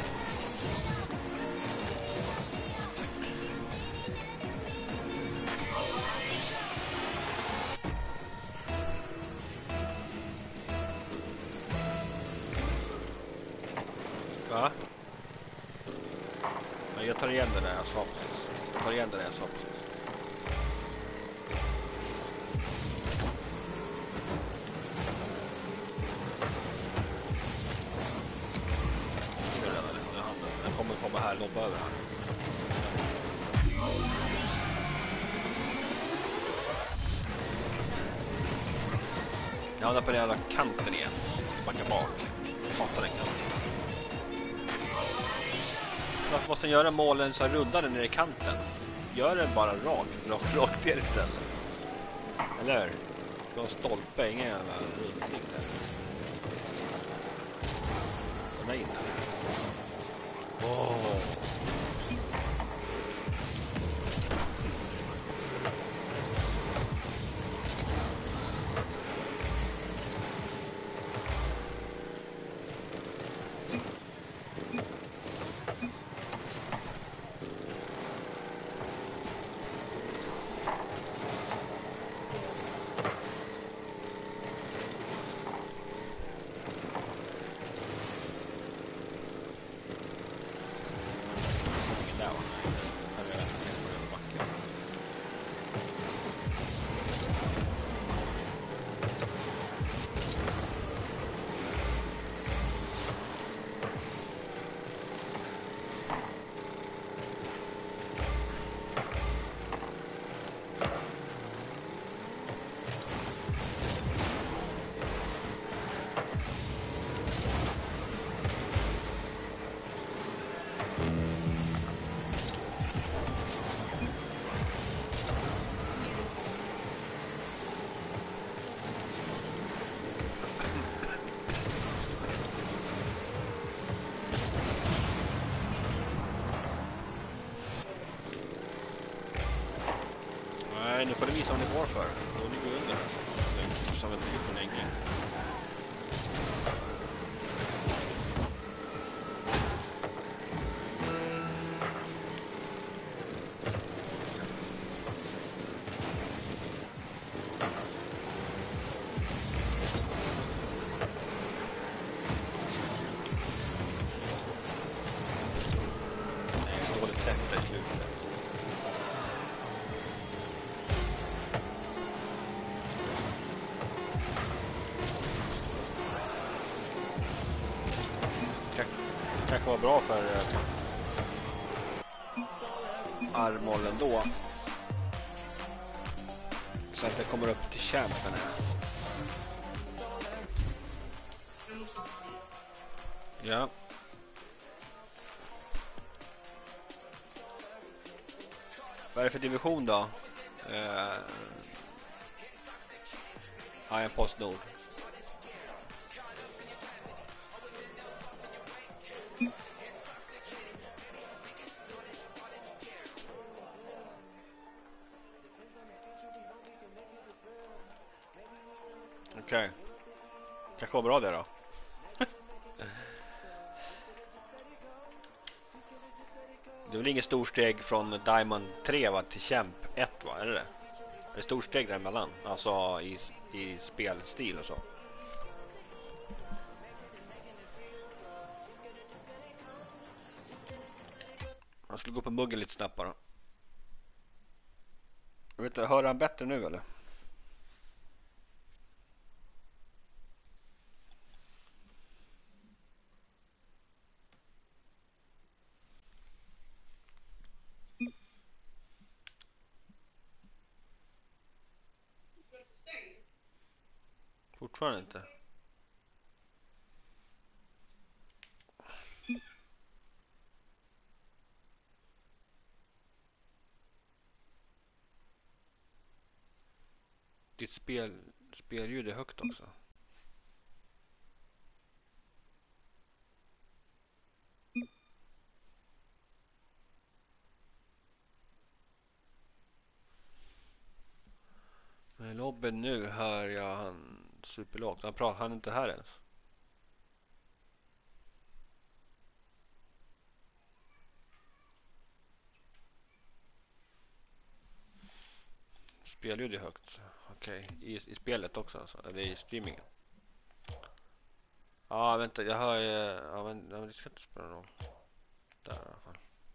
Speaker 1: Va? Men jag tar igen det där jag sa precis. Jag tar igen det där jag sa precis. Den kommer komma här och lobba över här. Jag hamnar på den jävla kanten igen. Backa bak. Hatar den kanten. Varför måste den göra målen så här ruddade ner i kanten? Gör den bara rakt, rakt, rakt ner istället. Eller? Det var en stolpe, ingen jävla rundning där. Den är inne. Åh. Nu får det visa vad ni går för. Då ligger vi under. Det är som ett liv på länge. Nej, dåligt tätt i slutet. Kanske var bra för eh, armollen då. Så att det kommer upp till kämpen här. Ja. Vad är det för division då? Eh, ja, en Postnord. Okej. Okay. Kanske var bra det då. Det är väl inget storsteg från Diamond tre va, till Champ ett va, är det det? Är det storsteg däremellan? Alltså i, i spelstil och så. Jag skulle gå på muggen lite snabbare. Jag vet inte, hör han bättre nu eller? Fortfarande inte. Ditt spel, spelljud är högt också. Men i lobbyn nu hör jag han superlågt. Han pratar han inte här ens. Spelljud är högt. Okej, okay. I, i spelet också alltså. Eller i streamingen. Ja, ah, vänta, jag hör ja, men det ska inte spela någon roll. Där i alla fall.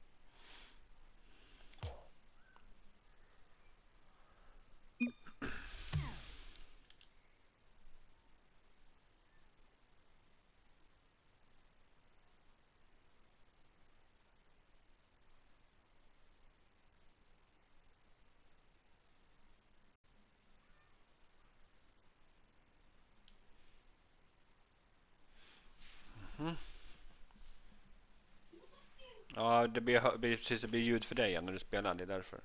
Speaker 1: Mm. Ja, det blir, blir precis det blir ljud för dig när du spelar, det är därför.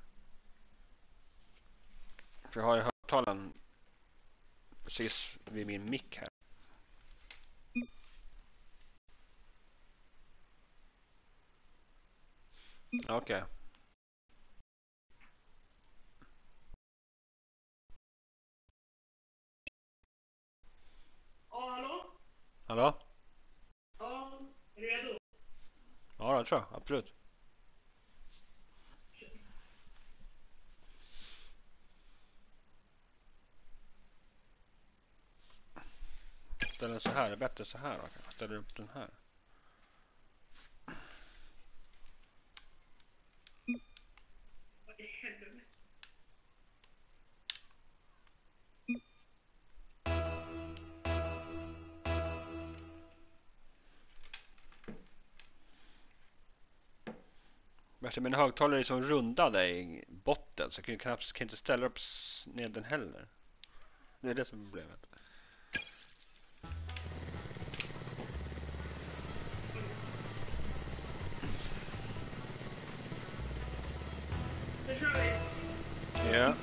Speaker 1: För jag har ju högtalaren precis vid min mick här. Okej. Okay.
Speaker 3: Ja, hallå?
Speaker 1: Hallå?
Speaker 3: Ja, är du redo?
Speaker 1: Ja, det tror jag. Absolut. Ställer den så här, det är bättre så här då. Jag ställer upp den här.
Speaker 3: Vad i helvete?
Speaker 1: Värsta min högtalare är som rundade i botten så jag kan knappt kan inte ställa upp ned den heller. Det är det som är problemet.
Speaker 3: Nu kör vi.
Speaker 1: Ja.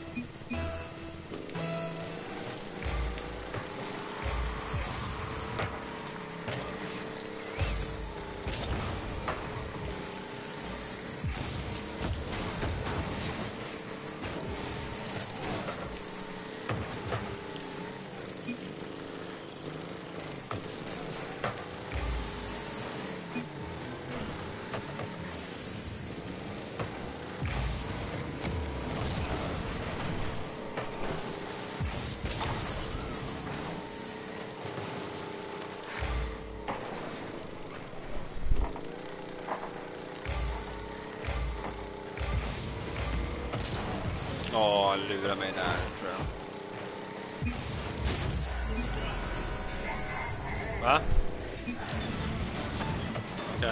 Speaker 1: Ja, lura mig där tror jag. Va? Okej. Okay.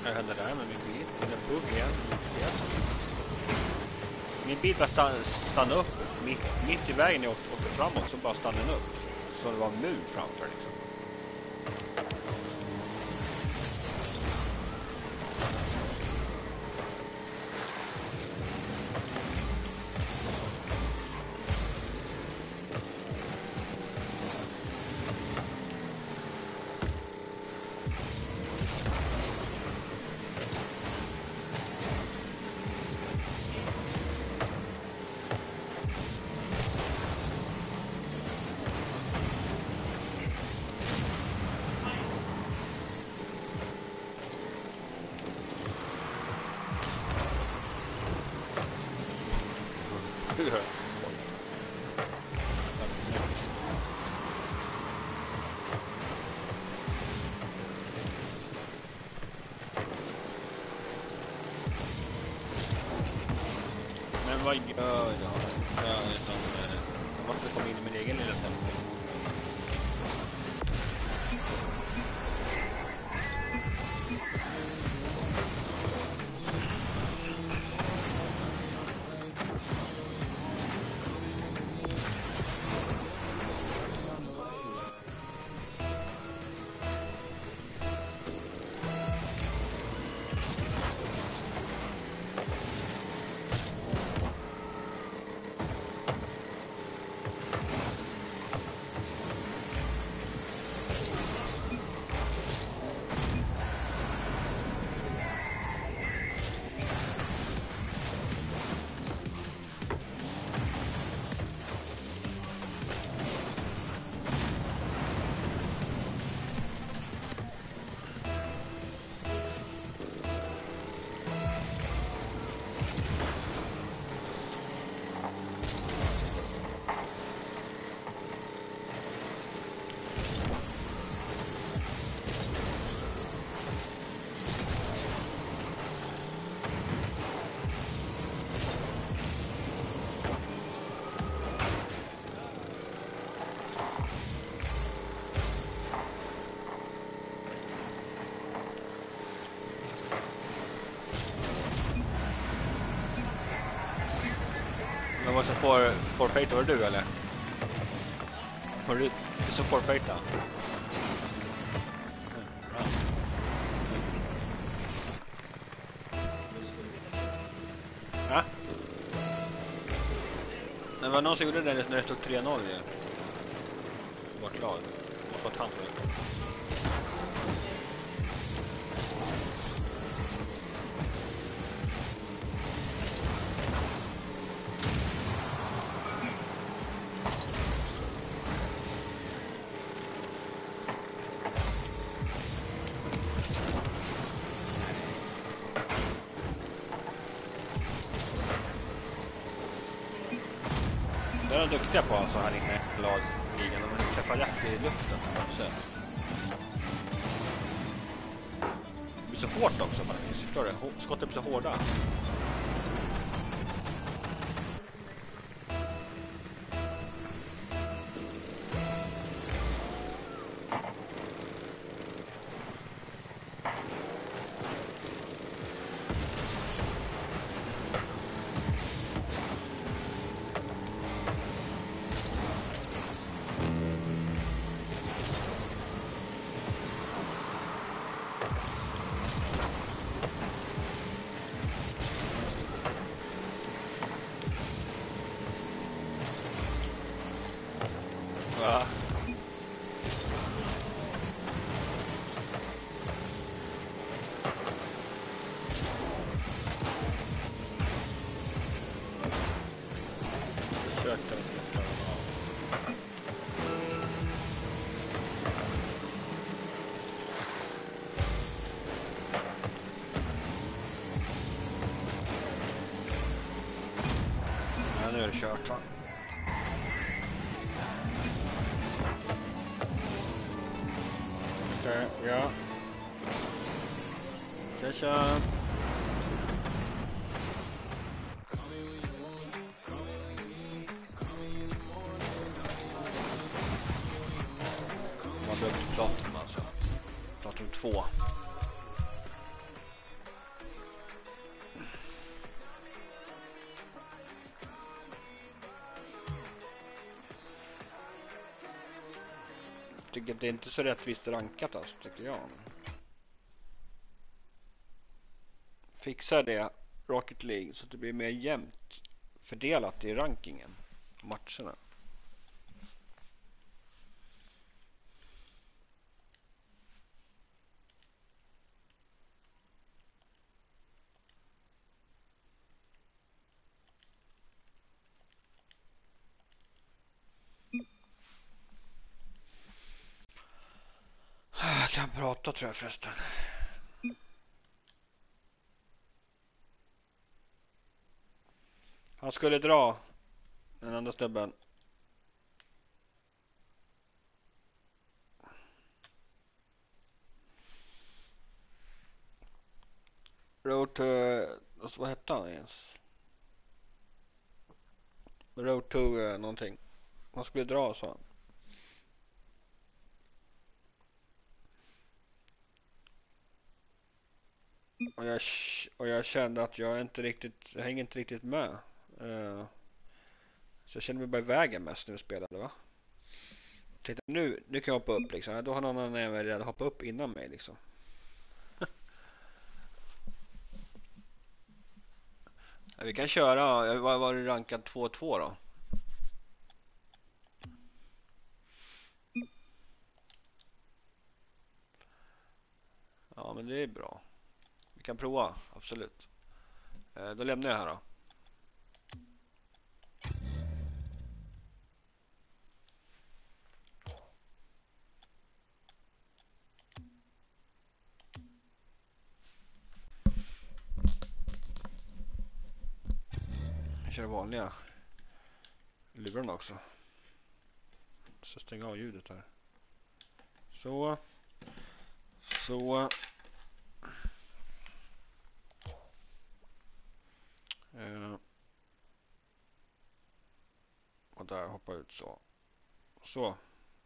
Speaker 1: Vad hände där med min bil? Den är bugg igen. Min bil bara stann, stannade upp mitt, mitt i vägen när jag åkte, åkte framåt, så bara stannade den upp. Så det var en mur framför liksom. Men vad gör jag? Jag, liksom, jag måste komma in i min egen lilla tempo. Men vad support forfeit var det du eller? Har du support forfeita? Ja. Det var någon som gjorde det när det stod tre noll ju. Var klar. Måste vara tant för det. Det är de duktiga på alltså här inne i lagligan. De träffar rätt i luften. Så. Det blir så hårt också faktiskt. Förstår du? Skottet blir så hårda. Va? Försökte inte klara av. Ja, nu är det kört va? Okej, ja. Tja tja. Man behöver platinum alltså. Platinum två. tycker att det är inte så rättvist rankat alltså, tycker jag. Fixa det Rocket League så att det blir mer jämnt fördelat i rankingen av matcherna. Jag kan prata tror jag förresten. Han skulle dra den andra stubben. Road to... Alltså, vad hette han ens? Road to uh, någonting. Han skulle dra så. Och jag, och jag kände att jag inte riktigt, jag hänger inte riktigt med. Uh, så jag kände mig bara i vägen mest när vi spelade, va? Tänkte, nu, nu kan jag hoppa upp liksom. Då har någon annan redan hoppat upp innan mig liksom. Ja, vi kan köra, jag var, var rankad två två då. Ja, men det är bra. Vi kan prova, absolut. Eh, då lämnar jag här då. Jag kör vanliga lurarna också. Så stänga av ljudet här. Så. Så. Eh. Och där hoppar ut så. Så.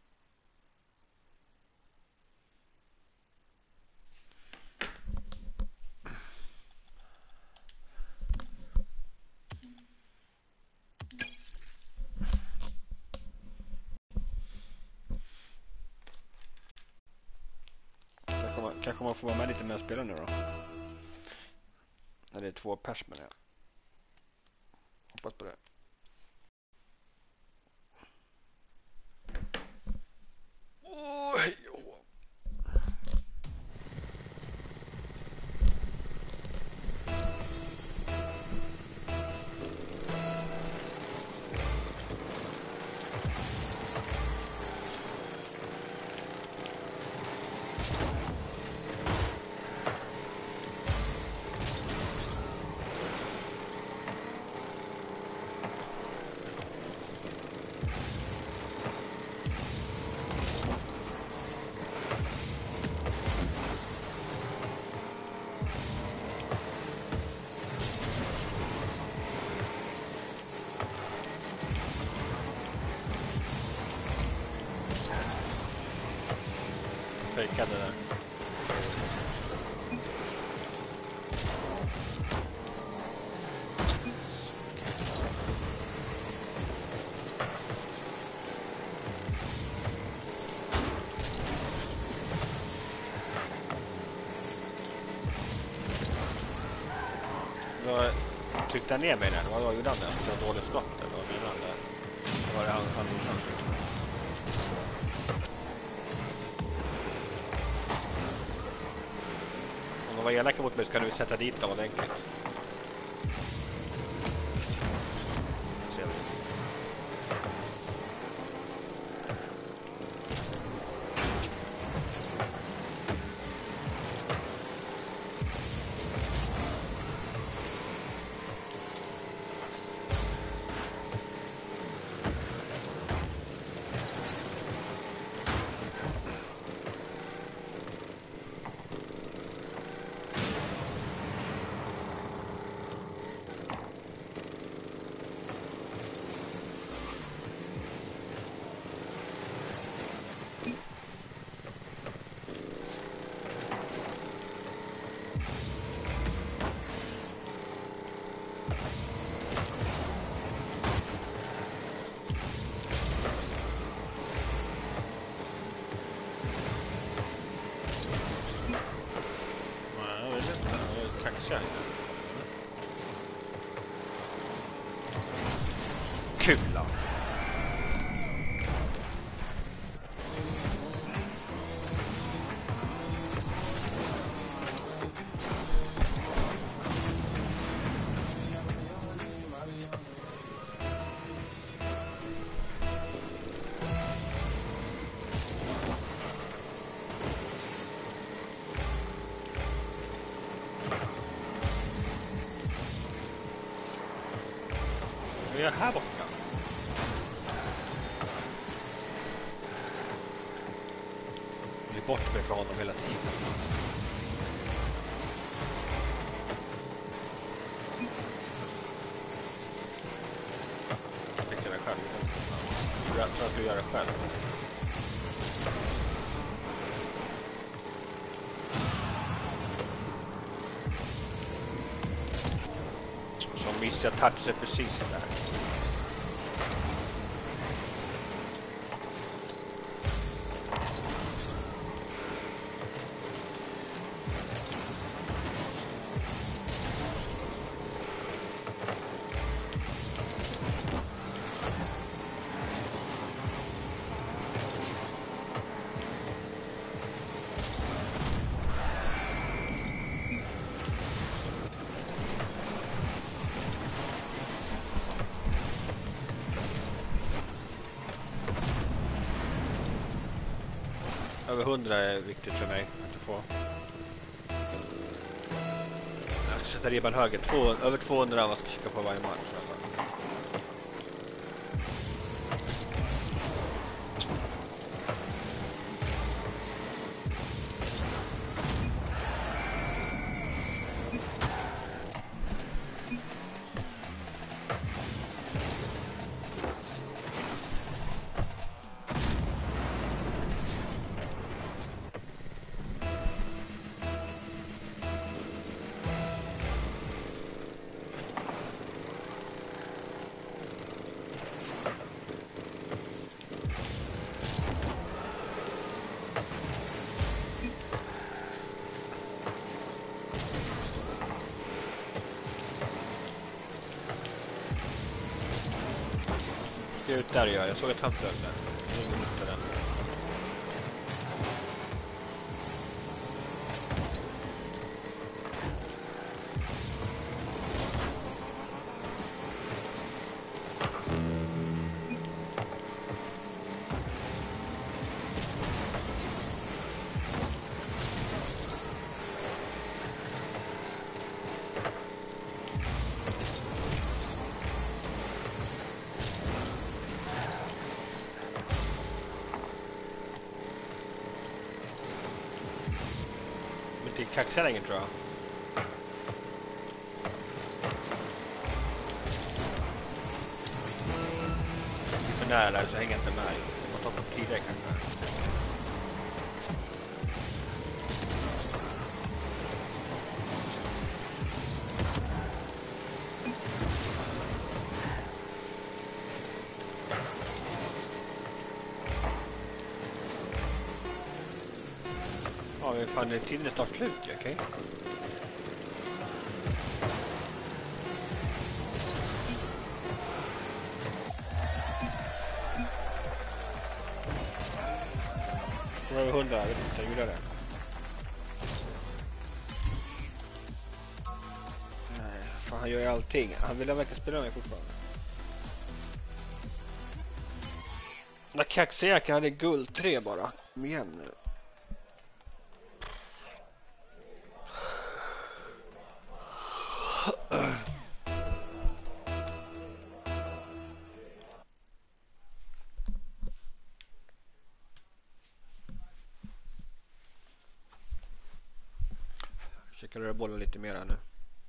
Speaker 1: Kanske man får vara med lite mer spelare nu då. När det är två pers med det. Hoppas på det. Åh, hej och hå. Fejkade där. Då tryckte han ner mig där. Vad gjorde han där? Det var dåligt skott eller vad menar han där? Det var det han han han. Om de var elaka mot mig så kan du sätta dit dem ordentligt. kaxar. Kula. Vi är här borta. Vi är bort med från honom hela tiden. Jag fick göra det själv. Jag tror att du gör det själv. Så missade jag touchen precis där. Över hundra är viktigt för mig att få. Jag ska sätta ribban höger. Två, över tvåhundra man ska kika på varje match. Ut där gör jag. såg ett han flög där. Det kaxar länge tror jag. Det är för nära där så hänger jag inte med. Jag måste ta på tidigare kanske. Ja, men fan, det tiden är snart slut, okej? Okay? Det var över hundra, jag vet inte, jag gjorde det. Nej, fan, han gör ju allting. Han vill verkligen spela med fortfarande. När kaxjäkaren hade guld tre bara. Kom igen nu. Försöker röra bollen lite mer här nu.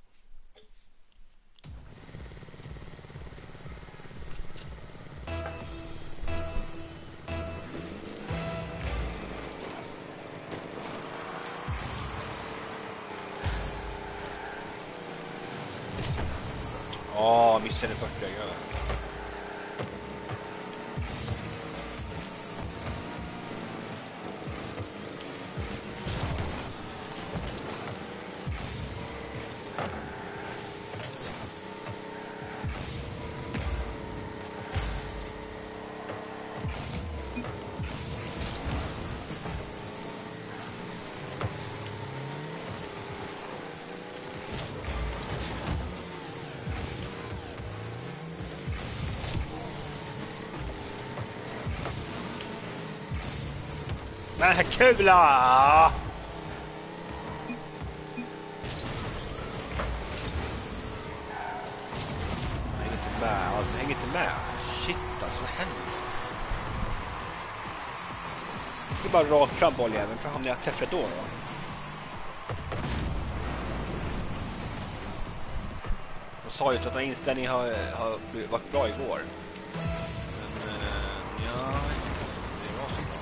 Speaker 1: Ja, oh, missade första jag gör. Den här kula! Jag hänger inte med, jag hänger inte med. Shit alltså, vad händer? Det är bara rakt fram bolljäveln, för hamnar jag träffar då då? Jag sa ju att den här inställningen har, har varit bra igår. Men, äh, ja, det var så bra.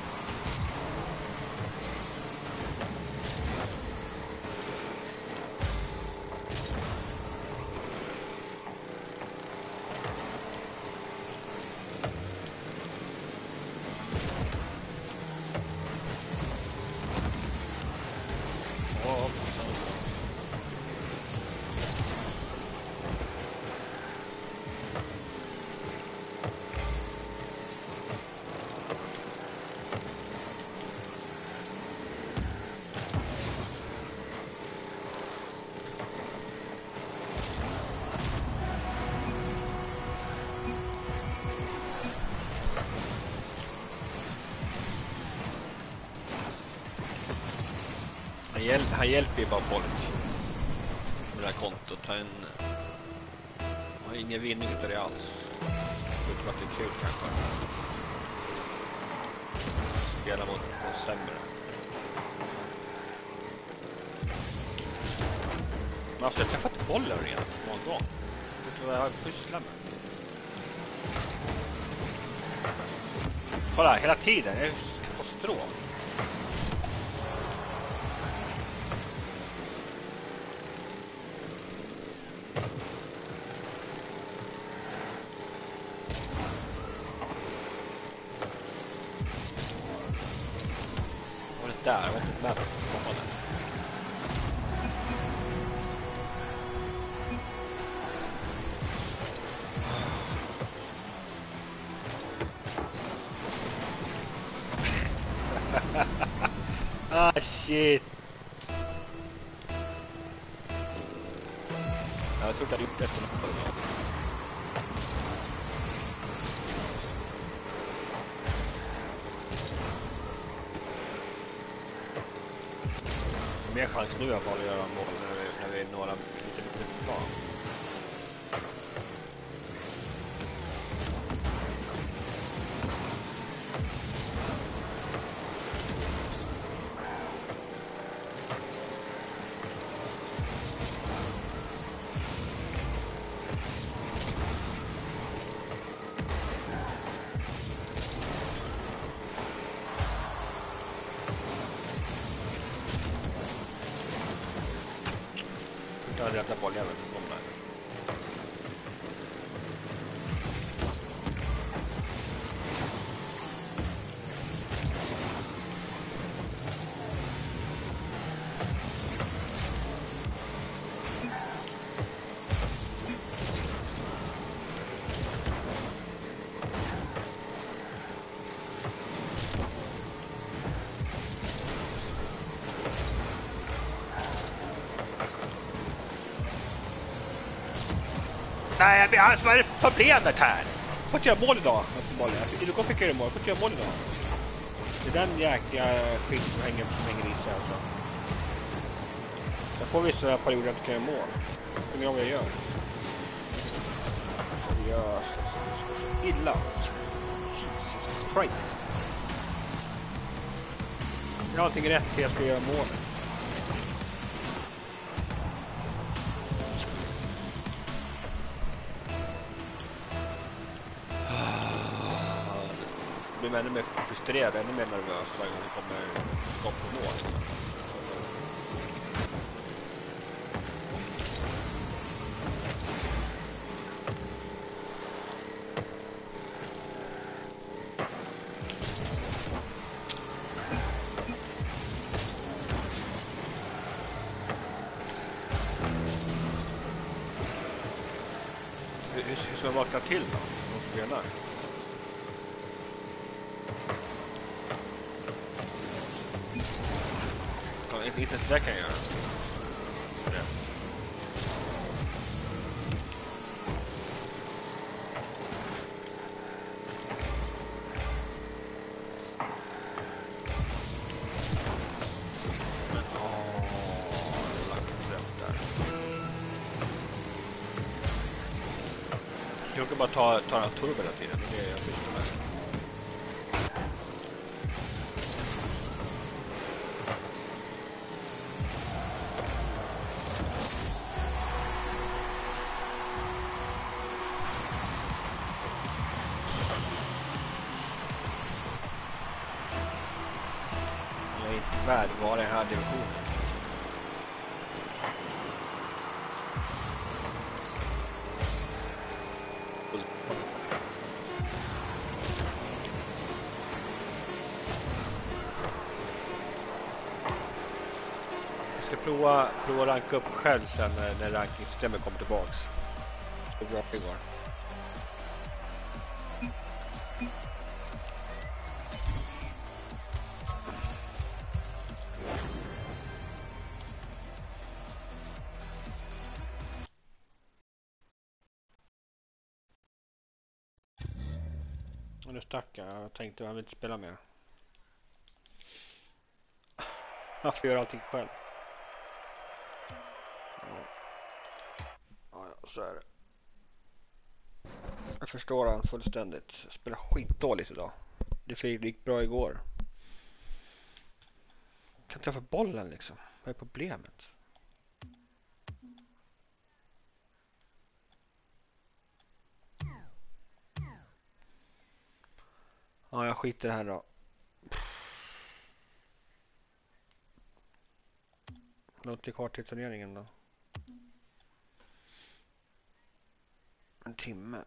Speaker 1: Han, hjäl han hjälper ju bara folk med det här kontot. Han har ingen vinning utav det alls. Det tror att det är kul kanske. Spela mot någon sämre. Men alltså jag träffat bollar redan någon gång. Vet du vad jag har pysslat med? Kolla, hela tiden. Jag är på strå. Där, jag vet inte med på komma där. Ah shit. Jag tror att jag gjort efter något. Mer chans nu att bara göra mål när vi, när vi är några lite lite kvar. Jag hade rätt boll, jag vet inte om det. Nej, men alltså, vad är det problemet här? Jag får inte göra mål idag. Igår fick jag göra mål, jag får inte göra mål idag. Det är den jäkla skit som hänger, som hänger i sig alltså. Jag får vissa perioder att jag kan göra mål. Jag vet vad jag gör. Seriöst alltså, det är så illa. Jesus Christ. Jag har allting rätt till att jag ska göra mål. Jag blir ännu mer frustrerad, ännu mer nervös varje gång det kommer skott på mål. Hur, hur ska jag vakna till då? De spelar. Kan, inte, inte det kan jag göra. Det. Men åh, lagt rätt där. Jag kan bara ta, ta en turbo hela tiden. Det är jag förstår med. Jag är inte värd vad det här divisionen. Jag ska prova, prova ranka upp själv sen när, när rankingsystemet kommer tillbaks. Det är bra det går. Och nu stack jag. Jag tänkte att jag vill inte spela mer. Jag får göra allting själv. Ja, ja, så är det. Jag förstår han fullständigt. Jag spelar skitdåligt idag. Det gick bra igår. Jag kan träffa bollen liksom. Vad är problemet? Ja, jag skiter i det här då. Låt det kvar till turneringen då. En timme.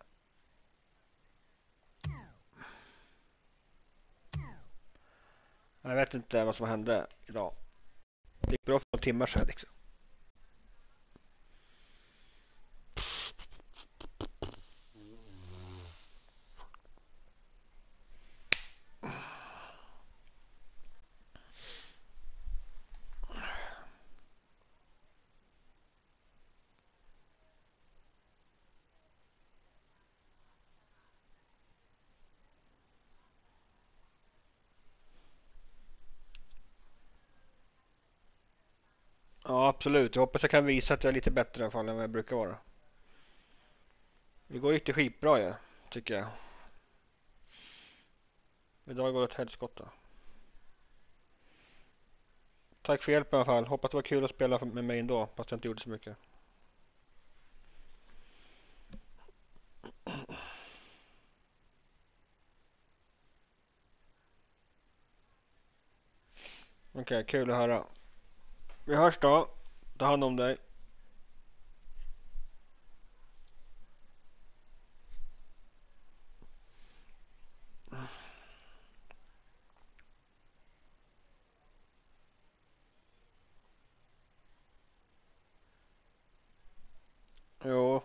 Speaker 1: Jag vet inte vad som hände idag. Det gick bra för några timmar sedan liksom. Ja, absolut. Jag hoppas jag kan visa att jag är lite bättre i alla fall än vad jag brukar vara. Det går inte skitbra ju, tycker jag. Idag går det åt helskotta. Tack för hjälpen i alla fall. Hoppas det var kul att spela med mig ändå, fast jag inte gjorde så mycket. Okej, okay, kul att höra. Vi hörs då. Ta hand om dig. Jo.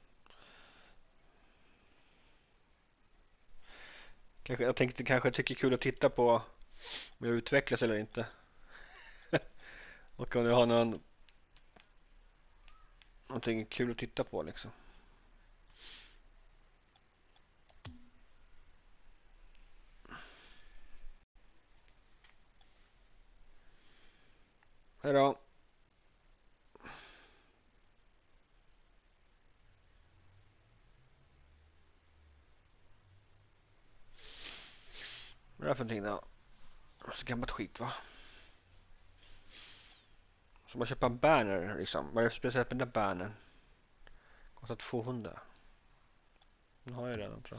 Speaker 1: Kanske, jag tänkte kanske tycker kul att titta på om jag utvecklas eller inte. Och om jag har någon någonting kul att titta på liksom. Hej då. Vad är det för någonting då? Så gammalt skit va? Så man köper en banner liksom. Vad är det speciellt med den där bannern? Kostar tvåhundra. Den har jag redan tror jag.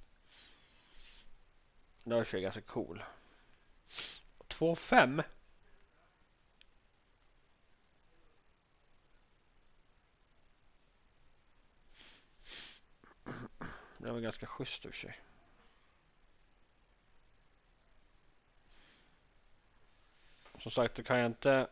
Speaker 1: Den är ganska cool. två fem. Det var ganska schysst i och för sig. Som sagt, då kan jag inte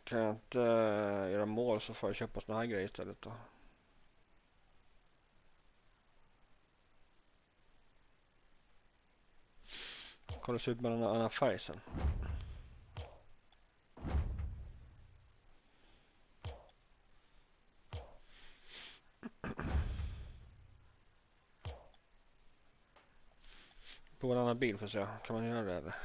Speaker 1: Kan jag inte uh, göra mål så får jag köpa såna här grejer istället då. Kolla se ut med en annan färg sen. På en annan bil för att se. Kan man göra det eller?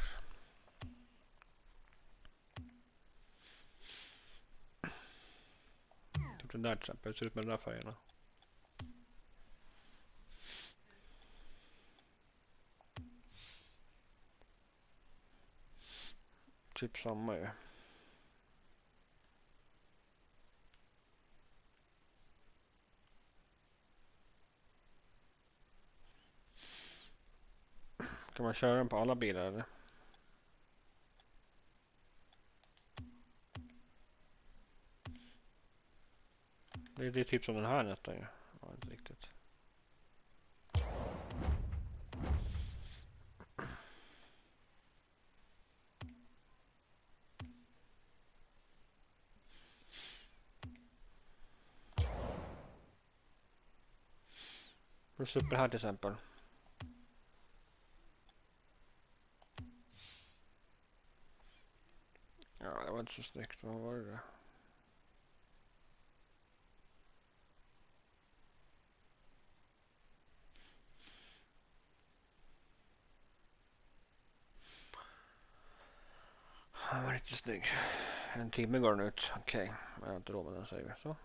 Speaker 1: Typ den där till exempel. Det ser ut med de där färgerna. Typ samma ju. Kan man köra den på alla bilar eller? Det är, det är typ som den här nästan ju. Ja, inte riktigt. Plus upp det här till exempel. Ja, det var inte så snyggt. Vad var det? Han var riktigt snygg. En timme går den ut. Okej, okay. Jag har inte råd med den säger vi. Så.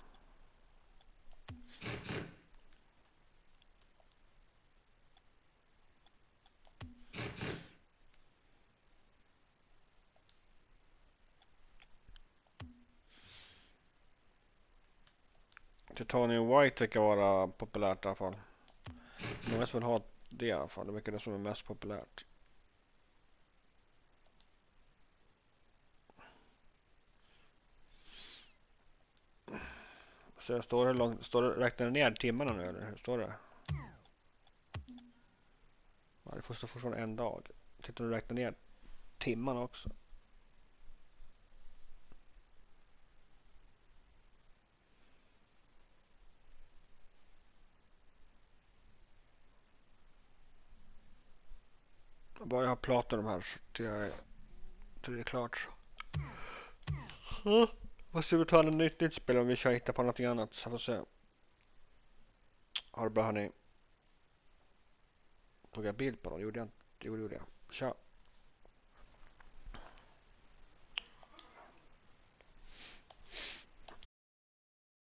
Speaker 1: Titanium White verkar vara populärt i alla fall. Många som vill ha det i alla fall. Det verkar det som är mest populärt. Så jag står det långt, står det, räknar ner timmarna nu eller hur står det? Ja, det får stå fortfarande en dag. Titta du räknar ner timmarna också. Bara jag har pratat om här till, jag, till det är klart. Mm. Måste vi ta en nytt, nytt spel om vi kör hitta på någonting annat. Så får se. Ha det bra hörni. Tog jag bild på dem? Gjorde jag inte? Jo, det gjorde jag. Tja.